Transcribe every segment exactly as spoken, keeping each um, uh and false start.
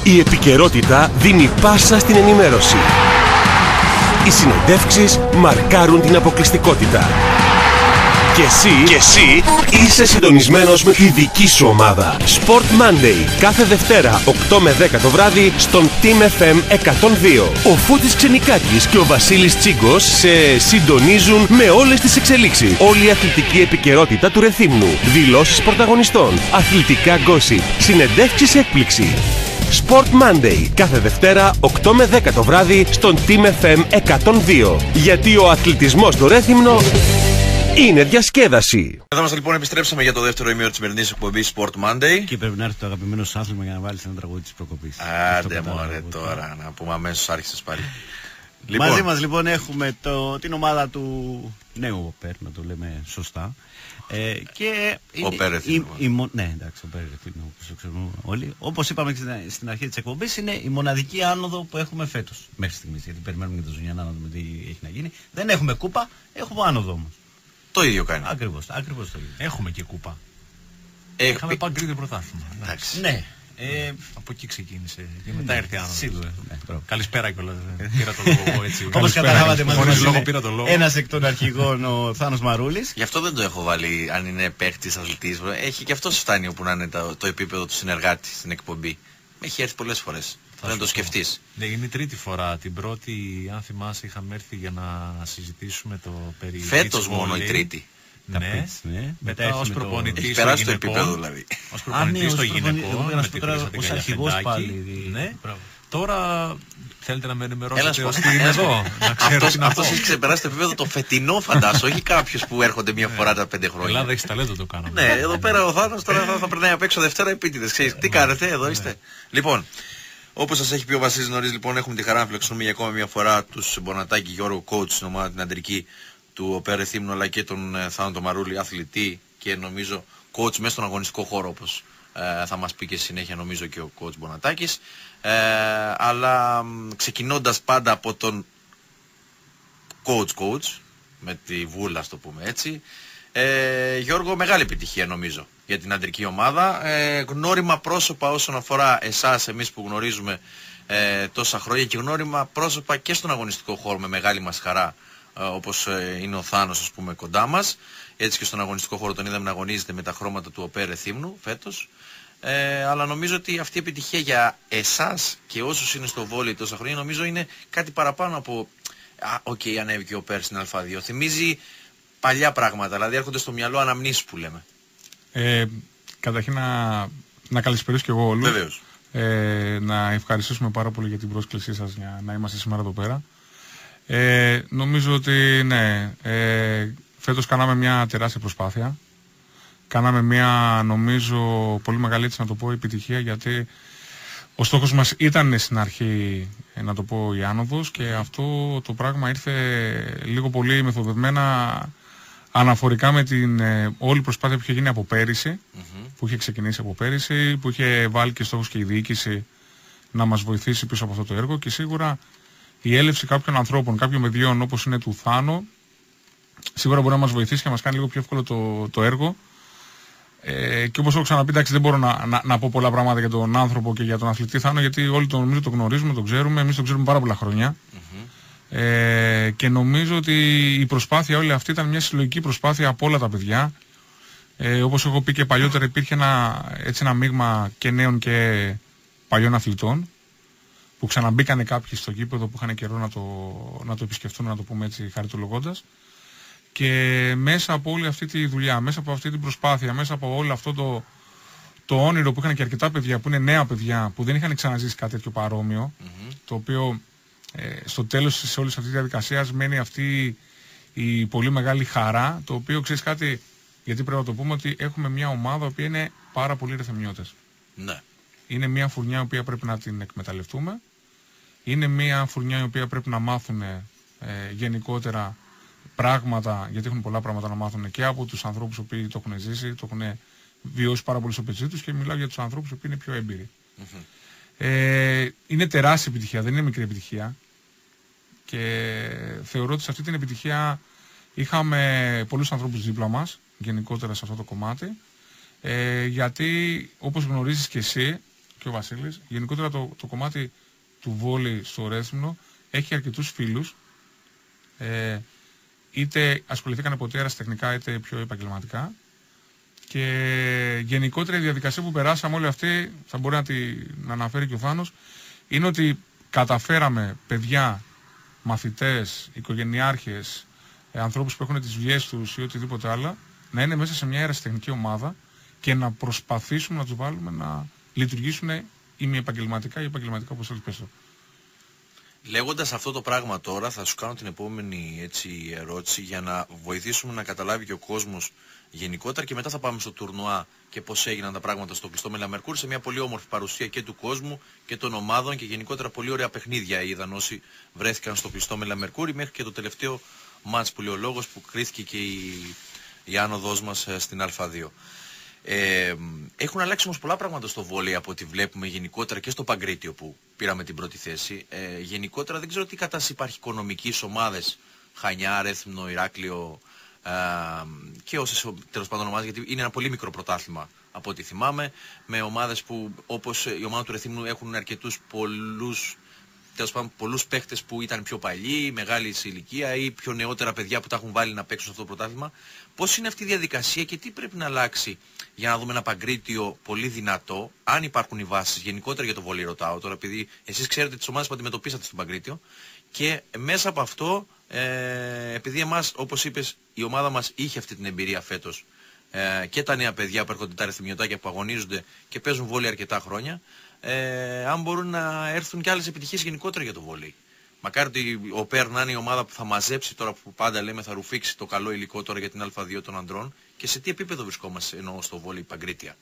Η επικαιρότητα δίνει πάσα στην ενημέρωση. Οι συνεντεύξεις μαρκάρουν την αποκλειστικότητα. Και εσύ, και εσύ είσαι συντονισμένος με τη δική σου ομάδα. Sport Monday, κάθε Δευτέρα οκτώ με δέκα το βράδυ στον Team εφ εμ εκατόν δύο. Ο Φώτης Ξενικάκης και ο Βασίλης Τσίγκος σε συντονίζουν με όλες τις εξελίξεις. Όλη η αθλητική επικαιρότητα του Ρεθύμνου, δηλώσεις πρωταγωνιστών, αθλητικά gossip, συνεντεύξεις έκπληξη. Sport Monday, κάθε Δευτέρα οκτώ με δέκα το βράδυ στον Team εφ εμ εκατόν δύο. Γιατί ο αθλητισμός στο Ρέθυμνο είναι διασκέδαση. Εδώ μας λοιπόν επιστρέψαμε για το δεύτερο ημίωρο της σημερινής εκπομπής Sport Monday. Και πρέπει να έρθει το αγαπημένο σου άθλημα για να βάλεις ένα τραγούδι της προκοπής. Άντε μωρέ τώρα, να πούμε αμέσως άρχισες πάλι. Λοιπόν. Μαζί μας λοιπόν έχουμε το, την ομάδα του νέου Οπέρ, να το λέμε σωστά. Ε, και ο Πέρεθ. Ναι, εντάξει, ο Πέρεθ είναι όπως το ξέρουμε όλοι. Όπως είπαμε και στην, στην αρχή της εκπομπής, είναι η μοναδική άνοδο που έχουμε φέτος μέχρι στιγμής. Γιατί περιμένουμε και το Ζουνιανά να δούμε τι έχει να γίνει. Δεν έχουμε κούπα, έχουμε άνοδο όμως. Το ίδιο κάνει. Ακριβώς, ακριβώς το ίδιο. Έχουμε και κούπα. Έχουμε Είχαμε παγκρίτιο πρωτάθλημα. Εντάξει. Ναι. Ε, από εκεί ξεκίνησε και μετά ναι, ήρθε άνοδος. Σίγουρα. Ναι, καλησπέρα κιόλας. Πήρα το λόγο έτσι. Όπως καταλάβατε μαζί λόγο πήρα το λόγο. Ένας εκ των αρχηγών ο Θάνος Μαρούλης. Γι' αυτό δεν το έχω βάλει αν είναι παίχτης, αθλητής. Έχει και αυτός φτάνει όπου να είναι το, το επίπεδο του συνεργάτη στην εκπομπή. Έχει έρθει πολλές φορές. Θα δεν το σκεφτείς. Ναι, είναι η τρίτη φορά. Την πρώτη, αν θυμάσαι, είχαμε έρθει για να συζητήσουμε το περί. Φέτος μόνο η τρίτη. Ναι, ναι. Μετά ως προπονητής έχει περάσει το επίπεδο δηλαδή. Ως προπονητής στο γυναικό, με τη Χρύσα την αρχηγός πάλι. Ναι. Τώρα θέλετε να με ενημερώσετε ως τι είναι εδώ. Αυτός έχει ξεπεράσει το επίπεδο το φετινό φαντάσου, όχι κάποιος που έρχονται μία φορά τα πέντε χρόνια. Ελλάδα έχει ταλέντο το κάναμε. Ναι, εδώ πέρα ο Θάνος τώρα θα περνάει απ' έξω Δευτέρα επίτηδες. Ξέρεις τι κάνετε, εδώ είστε. Λοιπόν, όπως σας έχει πει ο Βασίλης νωρίς, λοιπόν, έχουμε τη χαρά να φιλοξενούμε για ακόμα μία φορά τους Μπονατάκη Γιώργο, coach στην ομάδα την αντρική του Οπέρ Ρεθύμνου, αλλά και τον Θάνο τον Μαρούλη, αθλητή και νομίζω coach μέσα στον αγωνιστικό χώρο, όπως ε, θα μας πει και συνέχεια νομίζω και ο coach Μπονατάκης. Ε, αλλά ξεκινώντας πάντα από τον coach coach, με τη βούλα, ας το πούμε έτσι, ε, Γιώργο, μεγάλη επιτυχία νομίζω για την αντρική ομάδα. Ε, γνώριμα πρόσωπα όσον αφορά εσάς, εμείς που γνωρίζουμε ε, τόσα χρόνια, και γνώριμα πρόσωπα και στον αγωνιστικό χώρο με μεγάλη μας χαρά, όπως είναι ο Θάνος, ας πούμε, κοντά μας. Έτσι και στον αγωνιστικό χώρο τον είδαμε να αγωνίζεται με τα χρώματα του Οπέρ Ρεθύμνου φέτος. Ε, αλλά νομίζω ότι αυτή η επιτυχία για εσάς και όσους είναι στο βόλεϊ τόσα χρόνια, νομίζω είναι κάτι παραπάνω από οκ, okay, ανέβηκε ο Οπέρ στην Α2. Θυμίζει παλιά πράγματα, δηλαδή έρχονται στο μυαλό αναμνήσεις που λέμε. Ε, καταρχήν να, να καλησπερίσω και εγώ όλους. Βεβαίως. Ε, να ευχαριστήσουμε πάρα πολύ για την πρόσκλησή σας για να είμαστε σήμερα εδώ πέρα. Ε, νομίζω ότι ναι, ε, φέτος κάναμε μια τεράστια προσπάθεια. Κάναμε μια, νομίζω, πολύ μεγάλη, έτσι να το πω, επιτυχία, γιατί ο στόχος μας ήταν στην αρχή, να το πω, η άνοδος, και αυτό το πράγμα ήρθε λίγο πολύ μεθοδευμένα αναφορικά με την ε, όλη προσπάθεια που είχε γίνει από πέρυσι, mm-hmm. που είχε ξεκινήσει από πέρυσι, που είχε βάλει και στόχους και η διοίκηση να μας βοηθήσει πίσω από αυτό το έργο, και σίγουρα η έλευση κάποιων ανθρώπων, κάποιων παιδιών όπως είναι του Θάνο, σίγουρα μπορεί να μας βοηθήσει και να μας κάνει λίγο πιο εύκολο το, το έργο. Ε, και όπως έχω ξαναπεί, εντάξει, δεν μπορώ να, να, να πω πολλά πράγματα για τον άνθρωπο και για τον αθλητή Θάνο, γιατί όλοι τον, νομίζω, το γνωρίζουμε, τον ξέρουμε, εμείς τον ξέρουμε πάρα πολλά χρόνια. Mm-hmm. Ε, και νομίζω ότι η προσπάθεια όλη αυτή ήταν μια συλλογική προσπάθεια από όλα τα παιδιά. Ε, όπως έχω πει και παλιότερα, υπήρχε ένα, έτσι, ένα μείγμα και νέων και παλιών αθλητών, που ξαναμπήκανε κάποιοι στο γήπεδο που είχαν καιρό να το, να το επισκεφτούν, να το πούμε έτσι χαριτολογώντας. Και μέσα από όλη αυτή τη δουλειά, μέσα από αυτή την προσπάθεια, μέσα από όλο αυτό το, το όνειρο που είχαν και αρκετά παιδιά, που είναι νέα παιδιά, που δεν είχαν ξαναζήσει κάτι τέτοιο παρόμοιο, mm-hmm. το οποίο ε, στο τέλος της όλης αυτής της διαδικασίας μένει αυτή η πολύ μεγάλη χαρά, το οποίο, ξέρεις κάτι, γιατί πρέπει να το πούμε, ότι έχουμε μια ομάδα που είναι πάρα πολύ ρεθεμιώτες. Ναι. Είναι μια φουρνιά η οποία πρέπει να την εκμεταλλευτούμε. Είναι μια φουρνιά η οποία πρέπει να μάθουν ε, γενικότερα πράγματα, γιατί έχουν πολλά πράγματα να μάθουν και από τους ανθρώπους που το έχουν ζήσει, το έχουν βιώσει πάρα πολύ στο πετσί τους, και μιλάω για τους ανθρώπους που είναι πιο έμπειροι. Mm-hmm. Ε, είναι τεράστια επιτυχία, δεν είναι μικρή επιτυχία, και θεωρώ ότι σε αυτή την επιτυχία είχαμε πολλούς ανθρώπους δίπλα μας, γενικότερα σε αυτό το κομμάτι, ε, γιατί όπως γνωρίζεις και εσύ, και και ο Βασίλης. Γενικότερα το, το κομμάτι του βόλεϊ στο Ρέθυμνο έχει αρκετούς φίλους. Ε, είτε ασχοληθήκαν ποτέ αεραστεχνικά είτε πιο επαγγελματικά. Και γενικότερα η διαδικασία που περάσαμε όλοι αυτοί, θα μπορεί να την να αναφέρει και ο Θάνος, είναι ότι καταφέραμε παιδιά, μαθητές, οικογενειάρχες, ε, ανθρώπους που έχουν τις δουλειές τους ή οτιδήποτε άλλο, να είναι μέσα σε μια αεραστεχνική ομάδα και να προσπαθήσουμε να τους βάλουμε να λειτουργήσουν ημιεπαγγελματικά ή επαγγελματικά, όπως θέλεις πες το. Λέγοντας αυτό το πράγμα τώρα, θα σου κάνω την επόμενη έτσι, ερώτηση για να βοηθήσουμε να καταλάβει και ο κόσμος γενικότερα και μετά θα πάμε στο τουρνουά και πώς έγιναν τα πράγματα στο κλειστό Μελαμερκούρι σε μια πολύ όμορφη παρουσία και του κόσμου και των ομάδων και γενικότερα πολύ ωραία παιχνίδια είδαν όσοι βρέθηκαν στο κλειστό Μελαμερκούρι μέχρι και το τελευταίο μάτς που λέει ο λόγος που κρίθηκε και η, η άνοδός μας στην Α2. Ε, έχουν αλλάξει όμως πολλά πράγματα στο βόλεϊ από ό,τι βλέπουμε γενικότερα και στο Παγκρίτιο που πήραμε την πρώτη θέση. Ε, γενικότερα δεν ξέρω τι κατάσταση υπάρχει οικονομικής ομάδες, Χανιά, Ρέθυμνο, Ηράκλειο ε, και όσες τέλος πάντων ομάδες, γιατί είναι ένα πολύ μικρό πρωτάθλημα από ό,τι θυμάμαι, με ομάδες που όπως η ομάδα του Ρεθύμνου έχουν αρκετούς πολλούς, τέλος πάντων, πολλούς παίχτες που ήταν πιο παλιοί, μεγάλη σε ηλικία ή πιο νεότερα παιδιά που τα έχουν βάλει να παίξουν σε αυτό το πρωτάθλημα. Πώς είναι αυτή η διαδικασία και τι πρέπει να αλλάξει για να δούμε ένα Παγκρίτιο πολύ δυνατό, αν υπάρχουν οι βάσεις γενικότερα για το βόλεϊ, ρωτάω τώρα, επειδή εσείς ξέρετε τις ομάδες που αντιμετωπίσατε στο Παγκρίτιο και μέσα από αυτό, ε, επειδή εμάς, όπως είπες, η ομάδα μας είχε αυτή την εμπειρία φέτος ε, και τα νέα παιδιά που έρχονται, τα ρεθυμιωτάκια που αγωνίζονται και παίζουν βόλεϊ αρκετά χρόνια, ε, αν μπορούν να έρθουν και άλλες επιτυχίες γενικότερα για το βόλεϊ. Μακάρι ότι ο ΠΕΡ να είναι η ομάδα που θα μαζέψει τώρα που πάντα λέμε θα ρουφήξει το καλό υλικό τώρα για την Α2 των ανδρών και σε τι επίπεδο βρισκόμαστε εννοώ στο βόλεϊ Παγκρίτια.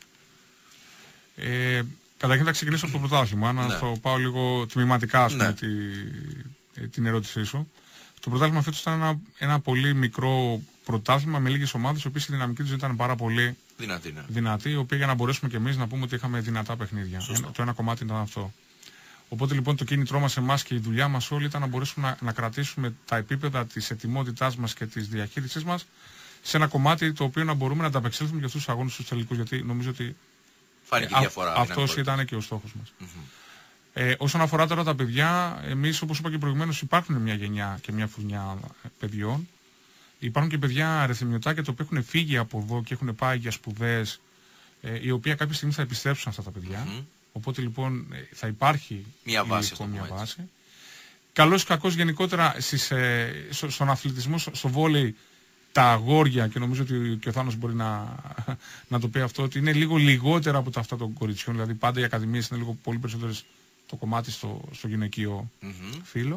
Ε, καταρχήν θα ξεκινήσω από το πρωτάθλημα, να ναι. το πάω λίγο τμηματικά ας πούμε, ναι. τη, την ερώτησή σου. Το πρωτάθλημα φέτος ήταν ένα, ένα πολύ μικρό πρωτάθλημα με λίγες ομάδες, οι οποίες η δυναμική τους ήταν πάρα πολύ δυνατή, ναι. δυνατή, η οποία για να μπορέσουμε και εμείς να πούμε ότι είχαμε δυνατά παιχνίδια. Ένα, το ένα κομμάτι ήταν αυτό. Οπότε λοιπόν το κίνητρό μας εμάς και η δουλειά μας όλη ήταν να μπορέσουμε να, να κρατήσουμε τα επίπεδα της ετοιμότητάς μας και της διαχείρισής μας σε ένα κομμάτι το οποίο να μπορούμε να ανταπεξέλθουμε για αυτούς τους αγώνες στους τελικούς. Γιατί νομίζω ότι φάνηκε α, διαφορά. αυτός ήταν και ο στόχος μας. Mm-hmm. Ε, όσον αφορά τώρα τα παιδιά, εμείς όπως είπα και προηγουμένως υπάρχουν μια γενιά και μια φουρνιά παιδιών. Υπάρχουν και παιδιά αριθμητάκια τα οποία έχουν φύγει από εδώ και έχουν πάει για σπουδές, ε, οι οποία κάποια στιγμή θα επιστρέψουν αυτά τα παιδιά. Mm-hmm. Οπότε λοιπόν θα υπάρχει μια βάση. Υλικό, μια βάση. Καλώς ή κακώς γενικότερα στις, ε, στο, στον αθλητισμό, στο, στο βόλεϊ, τα αγόρια, και νομίζω ότι και ο Θάνος μπορεί να, να το πει αυτό, ότι είναι λίγο λιγότερα από τα αυτά των κοριτσιών. Δηλαδή πάντα οι ακαδημίες είναι λίγο πολύ περισσότερες το κομμάτι στο, στο γυναικείο mm-hmm. φύλο.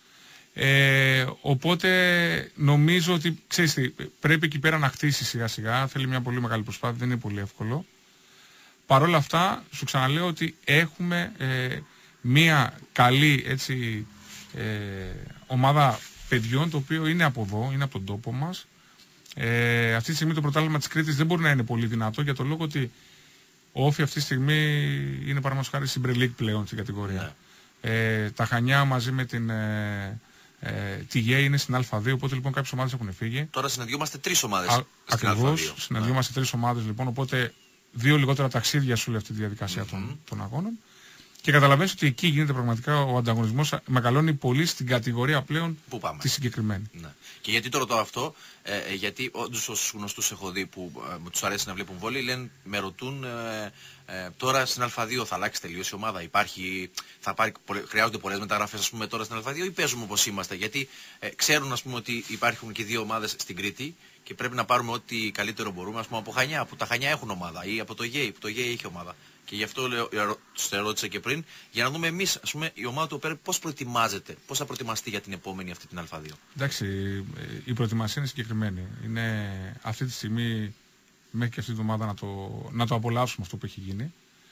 Ε, οπότε νομίζω ότι ξέρεις τι, πρέπει εκεί πέρα να χτίσει σιγά σιγά. Θέλει μια πολύ μεγάλη προσπάθεια, δεν είναι πολύ εύκολο. Παρ' όλα αυτά, σου ξαναλέω ότι έχουμε ε, μία καλή έτσι, ε, ομάδα παιδιών, το οποίο είναι από εδώ, είναι από τον τόπο μας. Ε, αυτή τη στιγμή το πρωτάθλημα της Κρήτης δεν μπορεί να είναι πολύ δυνατό για το λόγο ότι ο Όφι αυτή τη στιγμή είναι παραδείγματος χάρη στην Pre League πλέον στην κατηγορία. Yeah. Ε, τα Χανιά μαζί με την ε, ε, τη ΓΕ είναι στην Α2, οπότε λοιπόν κάποιες ομάδες έχουν φύγει. Τώρα συναντιόμαστε τρεις ομάδες Α, στην ακριβώς, Α2. συναντιόμαστε yeah. τρεις ομάδες λοιπόν, οπότε δύο λιγότερα ταξίδια σου λέει αυτή τη διαδικασία mm-hmm. των, των αγώνων. Και καταλαβαίνεις ότι εκεί γίνεται πραγματικά ο ανταγωνισμός, μεγαλώνει πολύ στην κατηγορία πλέον τη συγκεκριμένη. Ναι. Και γιατί το ρωτάω αυτό, ε, ε, γιατί όντως όσους γνωστούς έχω δει που ε, τους αρέσει να βλέπουν βόλεϊ, λένε, με ρωτούν ε, ε, τώρα στην Α2 θα αλλάξει τελείως η ομάδα, υπάρχει, θα πάρει, χρειάζονται πολλές μεταγραφές ας πούμε τώρα στην Α2 ή παίζουμε όπως είμαστε, γιατί ε, ξέρουν ας πούμε ότι υπάρχουν και δύο ομάδες στην Κρήτη και πρέπει να πάρουμε ό,τι καλύτερο μπορούμε, ας πούμε από Χανιά, που τα Χανιά έχουν ομάδα ή από το ΓΕΙ, που το ΓΕΙ έχει ομάδα. Και γι' αυτό λέω, τους ερώτησα και πριν, για να δούμε εμείς, ας πούμε, η ομάδα του ΟΠΕΡ πώς προετοιμάζεται, πώς θα προετοιμαστεί για την επόμενη αυτή την Α2. Εντάξει, η προετοιμασία είναι συγκεκριμένη. Είναι αυτή τη στιγμή, μέχρι και αυτή τη εβδομάδα, να το, να το απολαύσουμε αυτό που έχει γίνει.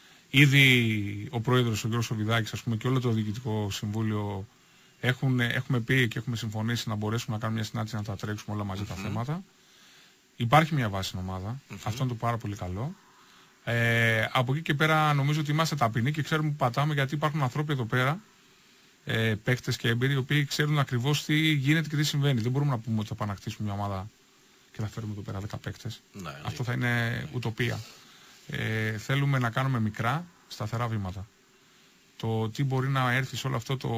Ήδη ο πρόεδρος, ο κ. Σοβιδάκης, ας πούμε, και όλο το διοικητικό συμβούλιο έχουν, έχουμε πει και έχουμε συμφωνήσει να μπορέσουμε να κάνουμε μια συνάντηση να τα τρέξουμε όλα μαζί mm-hmm. τα θέματα. Υπάρχει μια βάση στην ομάδα. Mm-hmm. Αυτό είναι το πάρα πολύ καλό. Ε, από εκεί και πέρα νομίζω ότι είμαστε ταπεινοί και ξέρουμε που πατάμε, γιατί υπάρχουν ανθρώποι εδώ πέρα, ε, παίκτες και έμπειροι, οι οποίοι ξέρουν ακριβώς τι γίνεται και τι συμβαίνει. Δεν μπορούμε να πούμε ότι θα πάμε να χτίσουμε μια ομάδα και θα φέρουμε εδώ πέρα δέκα παίκτες. Ναι, αυτό θα είναι ναι. ουτοπία. Ε, θέλουμε να κάνουμε μικρά, σταθερά βήματα. Το τι μπορεί να έρθει σε όλο αυτό το,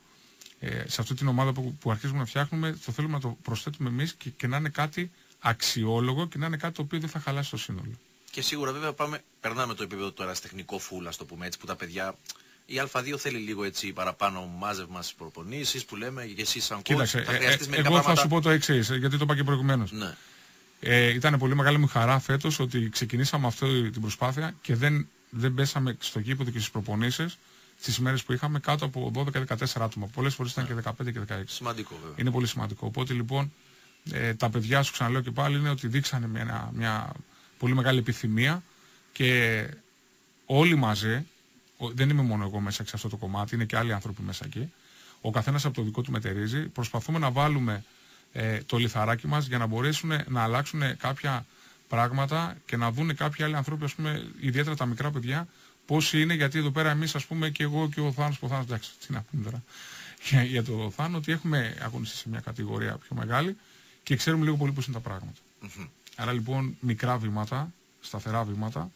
ε, σε αυτή την ομάδα που, που αρχίζουμε να φτιάχνουμε, το θέλουμε να το προσθέτουμε εμείς και, και να είναι κάτι αξιόλογο και να είναι κάτι το οποίο δεν θα χαλάσει το σύνολο. Και σίγουρα βέβαια πάμε, περνάμε το επίπεδο του ερασιτεχνικό φούλα, το πούμε έτσι, που τα παιδιά, η Α2 θέλει λίγο έτσι παραπάνω μάζευμα στις προπονήσεις που λέμε, και εσείς σαν coach Κοίταξε, θα ε, χρειαστείς ε, μερικά εγώ πράγματα. θα σου πω το εξής, γιατί το είπα και προηγουμένως. Ναι. Ε, ήταν πολύ μεγάλη μου χαρά φέτος ότι ξεκινήσαμε αυτή την προσπάθεια και δεν, δεν πέσαμε στο γήπεδο και στις προπονήσεις στις ημέρες που είχαμε κάτω από δώδεκα με δεκατέσσερα άτομα. Πολλές φορές ήταν και δεκαπέντε και δεκαέξι. Σημαντικό βέβαια. Είναι πολύ σημαντικό. Οπότε λοιπόν ε, τα παιδιά, σου ξαναλέω και πάλι, είναι ότι δείξανε μια, μια πολύ μεγάλη επιθυμία και όλοι μαζί, ο, δεν είμαι μόνο εγώ μέσα σε αυτό το κομμάτι, είναι και άλλοι άνθρωποι μέσα εκεί. Ο καθένας από το δικό του μετερίζει. Προσπαθούμε να βάλουμε ε, το λιθαράκι μας για να μπορέσουν να αλλάξουν κάποια πράγματα και να δουν κάποιοι άλλοι άνθρωποι, ας πούμε, ιδιαίτερα τα μικρά παιδιά, πώς είναι, γιατί εδώ πέρα εμείς, ας πούμε, και εγώ και ο Θάνος, που ο Θάνος, εντάξει, τι να πούμε τώρα, για, για το Θάνο, ότι έχουμε αγωνιστεί σε μια κατηγορία πιο μεγάλη και ξέρουμε λίγο πολύ πώς είναι τα πράγματα. Mm-hmm. Άρα λοιπόν μικρά βήματα, σταθερά βήματα.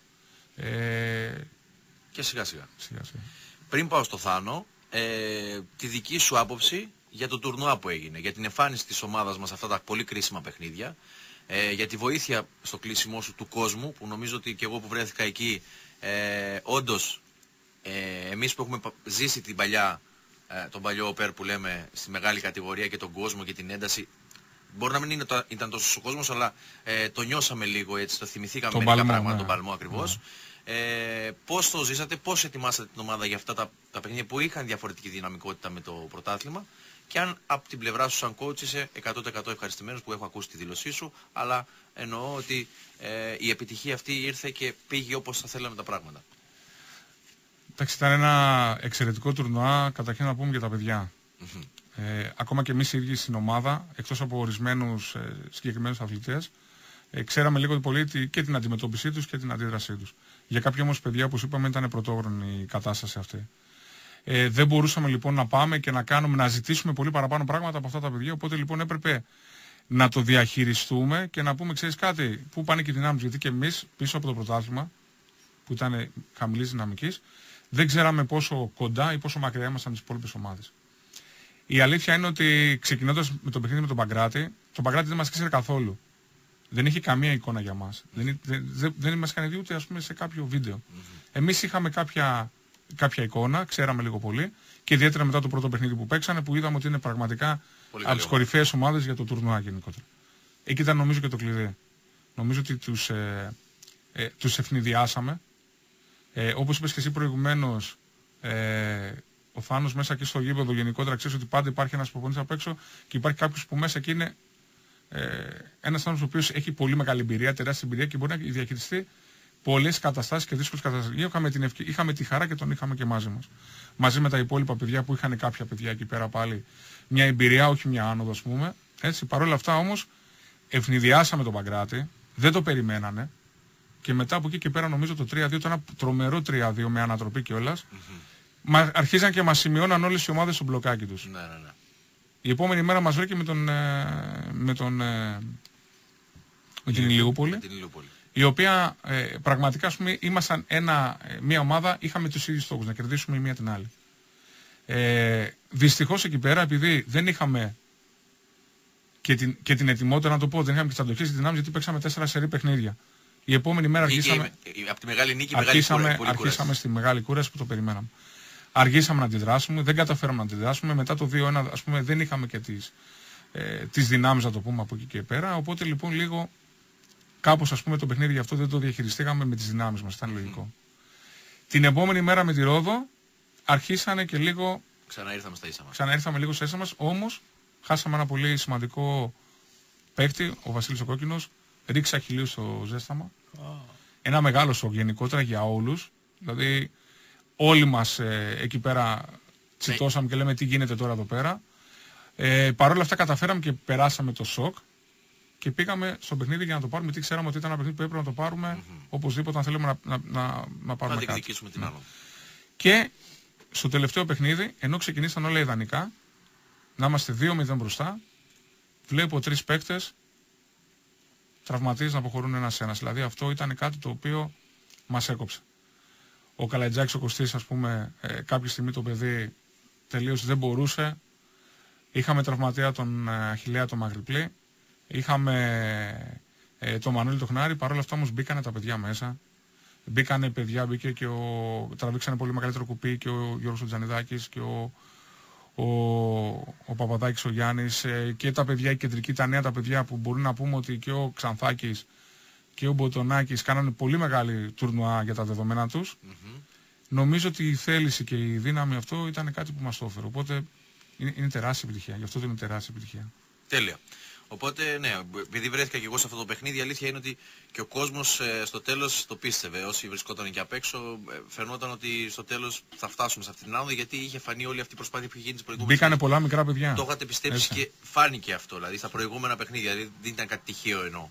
Ε, και σιγά σιγά. σιγά σιγά. Πριν πάω στο Θάνο, ε, τη δική σου άποψη για το τουρνουά που έγινε, για την εμφάνιση της ομάδας μας αυτά τα πολύ κρίσιμα παιχνίδια, ε, για τη βοήθεια στο κλείσιμό σου του κόσμου, που νομίζω ότι και εγώ που βρέθηκα εκεί, ε, όντως ε, εμείς που έχουμε ζήσει την παλιά, ε, τον παλιό ΟΠΕΡ που λέμε, στη μεγάλη κατηγορία και τον κόσμο και την ένταση, μπορεί να μην είναι το, ήταν τόσο ο κόσμος, αλλά ε, το νιώσαμε λίγο έτσι, το θυμηθήκαμε τον μερικά παλμό, πράγματα, ναι. τον παλμό ακριβώς. Ναι. Ε, πώς το ζήσατε, πώς ετοιμάσατε την ομάδα για αυτά τα, τα παιχνίδια που είχαν διαφορετική δυναμικότητα με το πρωτάθλημα, και αν από την πλευρά σου σαν coach είσαι εκατό τοις εκατό ευχαριστημένος, που έχω ακούσει τη δήλωσή σου, αλλά εννοώ ότι ε, η επιτυχία αυτή ήρθε και πήγε όπως θα θέλαμε τα πράγματα. Εντάξει, ήταν ένα εξαιρετικό τουρνουά, καταρχήν να πούμε για τα παιδιά. Mm-hmm. Ε, ακόμα και εμείς οι ίδιοι στην ομάδα, εκτός από ορισμένους ε, συγκεκριμένους αθλητές, ε, ξέραμε λίγο πολύ και την αντιμετώπιση τους και την αντίδρασή τους. Για κάποια όμως παιδιά, όπως είπαμε, ήταν πρωτόγνωρη η κατάσταση αυτή. Ε, δεν μπορούσαμε λοιπόν να πάμε και να κάνουμε, να ζητήσουμε πολύ παραπάνω πράγματα από αυτά τα παιδιά, οπότε λοιπόν έπρεπε να το διαχειριστούμε και να πούμε, ξέρεις κάτι, πού πάνε και οι δυνάμεις, γιατί και εμείς πίσω από το πρωτάθλημα, που ήταν χαμηλής δυναμικής, δεν ξέραμε πόσο κοντά ή πόσο μακριά ήμασταν τις υπόλοιπες ομάδες. Η αλήθεια είναι ότι ξεκινώντας με το παιχνίδι με τον Παγκράτη, τον Παγκράτη δεν μας ήξερε καθόλου. Δεν είχε καμία εικόνα για μας. Mm-hmm. Δεν, δεν, δεν, δεν μας έκανε δει ούτε, ας πούμε, σε κάποιο βίντεο. Mm-hmm. Εμείς είχαμε κάποια, κάποια εικόνα, ξέραμε λίγο πολύ, και ιδιαίτερα μετά το πρώτο παιχνίδι που παίξανε, που είδαμε ότι είναι πραγματικά πολύ από τις κορυφαίες ομάδες για το τουρνουά γενικότερα. Εκεί ήταν νομίζω και το κλειδί. Νομίζω ότι τους, ε, ε, τους ευνηδιάσαμε. Ε, όπως είπες και εσύ προηγουμένως, ε, ο Θάνος μέσα εκεί στο γήπεδο γενικότερα ξέρεις ότι πάντα υπάρχει ένας προπονητής απ' έξω και υπάρχει κάποιος που μέσα εκεί είναι ε, ένας άνθρωπος ο οποίος έχει πολύ μεγάλη εμπειρία, τεράστια εμπειρία και μπορεί να διαχειριστεί πολλές καταστάσεις και δύσκολες καταστάσεις. Είχαμε, την ευκαι... είχαμε τη χαρά και τον είχαμε και μαζί μας. Μαζί με τα υπόλοιπα παιδιά που είχαν κάποια παιδιά εκεί πέρα πάλι μια εμπειρία, όχι μια άνοδο, ας πούμε. Έτσι, παρόλα αυτά όμως ευνηδιάσαμε τον Παγκράτη, δεν το περιμένανε. Και μετά από εκεί και πέρα νομίζω το τρία δύο ήταν ένα τρομερό τρία δύο με ανατροπή κιόλας. Mm-hmm. Μα, αρχίζαν και μας σημειώναν όλες οι ομάδες στο μπλοκάκι τους. Ναι, ναι, ναι. Η επόμενη μέρα μας βρήκε με, τον, ε, με, τον, ε, με την Ηλιούπολη, η οποία ε, πραγματικά, ας πούμε, ήμασταν ένα, ε, μια ομάδα, είχαμε τους ίδιους στόχους, να κερδίσουμε η μία την άλλη. Ε, δυστυχώς εκεί πέρα, επειδή δεν είχαμε και την, και την ετοιμότητα, να το πω, δεν είχαμε και τις αντοχές και τις δυνάμεις, γιατί παίξαμε τέσσερα σερί παιχνίδια. Η επόμενη μέρα αρχίσαμε, από τη μεγάλη νίκη, αρχίσαμε, μεγάλη κούραση, αρχίσαμε στη μεγάλη κούραση που το περιμέναμε. Αργήσαμε να αντιδράσουμε, δεν καταφέραμε να αντιδράσουμε. Μετά το δύο ένα, ας πούμε, δεν είχαμε και τις, ε, τις δυνάμεις, να το πούμε, από εκεί και πέρα. Οπότε λοιπόν λίγο κάπως, ας πούμε, το παιχνίδι γι' αυτό δεν το διαχειριστήκαμε με τις δυνάμεις μας. Ήταν λογικό. Mm. Την επόμενη μέρα με τη Ρόδο αρχίσανε και λίγο. Ξαναήρθαμε στα ίσα μας. Ξαναήρθαμε λίγο στα ίσα μας, όμως χάσαμε ένα πολύ σημαντικό παίκτη, ο Βασίλης ο Κόκκινος. Ρίξε αχιλλίου στο ζέσταμα. Oh. Ένα μεγάλο σοκ γενικότερα για όλους. Δηλαδή όλοι μας ε, εκεί πέρα τσιτώσαμε ναι. και λέμε τι γίνεται τώρα εδώ πέρα. Ε, Παρ' όλα αυτά καταφέραμε και περάσαμε το σοκ και πήγαμε στο παιχνίδι για να το πάρουμε, γιατί ξέραμε ότι ήταν ένα παιχνίδι που έπρεπε να το πάρουμε mm-hmm. οπωσδήποτε αν θέλουμε να, να, να, να πάρουμε να διεκδικήσουμε την ναι. άλλη. Και στο τελευταίο παιχνίδι, ενώ ξεκινήσαν όλα ιδανικά, να είμαστε δύο μηδέν μπροστά, βλέπω τρεις παίκτες τραυματίες να αποχωρούν ένας ένας. Δηλαδή αυτό ήταν κάτι το οποίο μας έκοψε. ο Καλατζάκης ο Κωστής, ας πούμε, ε, κάποια στιγμή το παιδί τελείως δεν μπορούσε. Είχαμε τραυματία τον Αχιλλέα τον Μαγριπλή. Είχαμε ε, τον Μανώλη τον Χνάρη. Παρ' όλα αυτά όμως μπήκανε τα παιδιά μέσα. Μπήκανε παιδιά, μπήκε και ο... τραβήξανε πολύ μεγαλύτερο κουπί και ο Γιώργος ο Τζανιδάκης και ο, ο, ο Παπαδάκης ο Γιάννης ε, και τα παιδιά, οι κεντρικοί, τα νέα τα παιδιά που μπορεί να πούμε ότι και ο Ξανθάκης και ο Μποτονάκης κάνανε πολύ μεγάλη τουρνουά για τα δεδομένα τους. Mm-hmm. Νομίζω ότι η θέληση και η δύναμη αυτό ήταν κάτι που μας το έφερε. Οπότε είναι, είναι τεράστια επιτυχία. Γι' αυτό δεν είναι τεράστια επιτυχία. Τέλεια. Οπότε, ναι, επειδή βρέθηκα και εγώ σε αυτό το παιχνίδι, η αλήθεια είναι ότι και ο κόσμος ε, στο τέλος το πίστευε. Όσοι βρισκόταν εκεί απ' έξω, ε, φαινόταν ότι στο τέλος θα φτάσουμε σε αυτήν την άνοδο, γιατί είχε φανεί όλη αυτή η προσπάθεια που είχε γίνει τις προηγούμενες. Μπήκανε πολλά μικρά παιδιά. Το είχατε πιστέψει. Έτσι. Και φάνηκε αυτό, δηλαδή στα προηγούμενα παιχνίδια. Δηλαδή δεν ήταν κάτι τυχαίο εννοώ.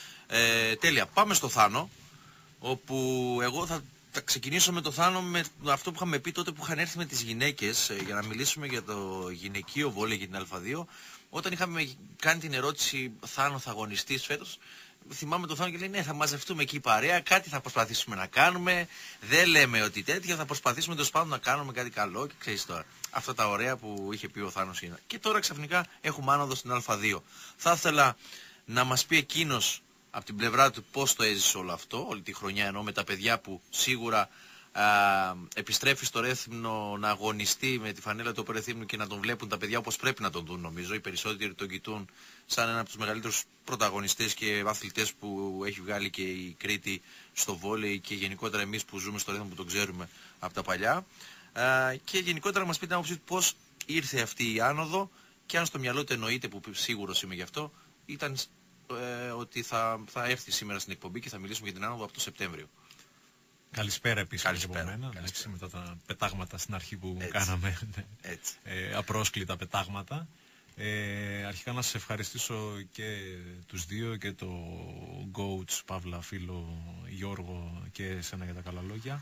Ε, τέλεια. Πάμε στο Θάνο, όπου εγώ θα, θα ξεκινήσω με το Θάνο με αυτό που είχαμε πει τότε που είχαν έρθει με τις γυναίκες ε, για να μιλήσουμε για το γυναικείο βόλεϊ για την Α2. Όταν είχαμε κάνει την ερώτηση Θάνο θα αγωνιστείς φέτος, θυμάμαι τον Θάνο και λέει ναι, θα μαζευτούμε εκεί παρέα, κάτι θα προσπαθήσουμε να κάνουμε, δεν λέμε ότι τέτοια, θα προσπαθήσουμε τέλος πάντων να κάνουμε κάτι καλό και ξέρεις τώρα. Αυτά τα ωραία που είχε πει ο Θάνος είναι. Και τώρα ξαφνικά έχουμε άνοδο στην Α2. Θα ήθελα να μας πει εκείνος από την πλευρά του πώς το έζησε όλο αυτό, όλη τη χρονιά, ενώ με τα παιδιά που σίγουρα α, επιστρέφει στο Ρέθυμνο να αγωνιστεί με τη φανέλα του Ρέθυμνου και να τον βλέπουν τα παιδιά όπως πρέπει να τον δουν, νομίζω. Οι περισσότεροι τον κοιτούν σαν ένα από τους μεγαλύτερους πρωταγωνιστές και αθλητές που έχει βγάλει και η Κρήτη στο βόλεϊ και γενικότερα εμείς που ζούμε στο Ρέθυμνο που τον ξέρουμε από τα παλιά. Α, και γενικότερα μας πείτε την άποψη πώς ήρθε αυτή η άνοδο και αν στο μυαλό του εννοείται, που σίγουρος είμαι γι' αυτό, ήταν ε, ότι θα, θα έρθει σήμερα στην εκπομπή και θα μιλήσουμε για την άνοδο από το Σεπτέμβριο. Καλησπέρα επίσης Καλησπέρα. από μένα, εντάξει, μετά τα πετάγματα στην αρχή που Έτσι. κάναμε, Έτσι. ε, απρόσκλητα πετάγματα. Ε, αρχικά να σας ευχαριστήσω και τους δύο, και το coach Παύλα, φίλο Γιώργο, και εσένα για τα καλά λόγια.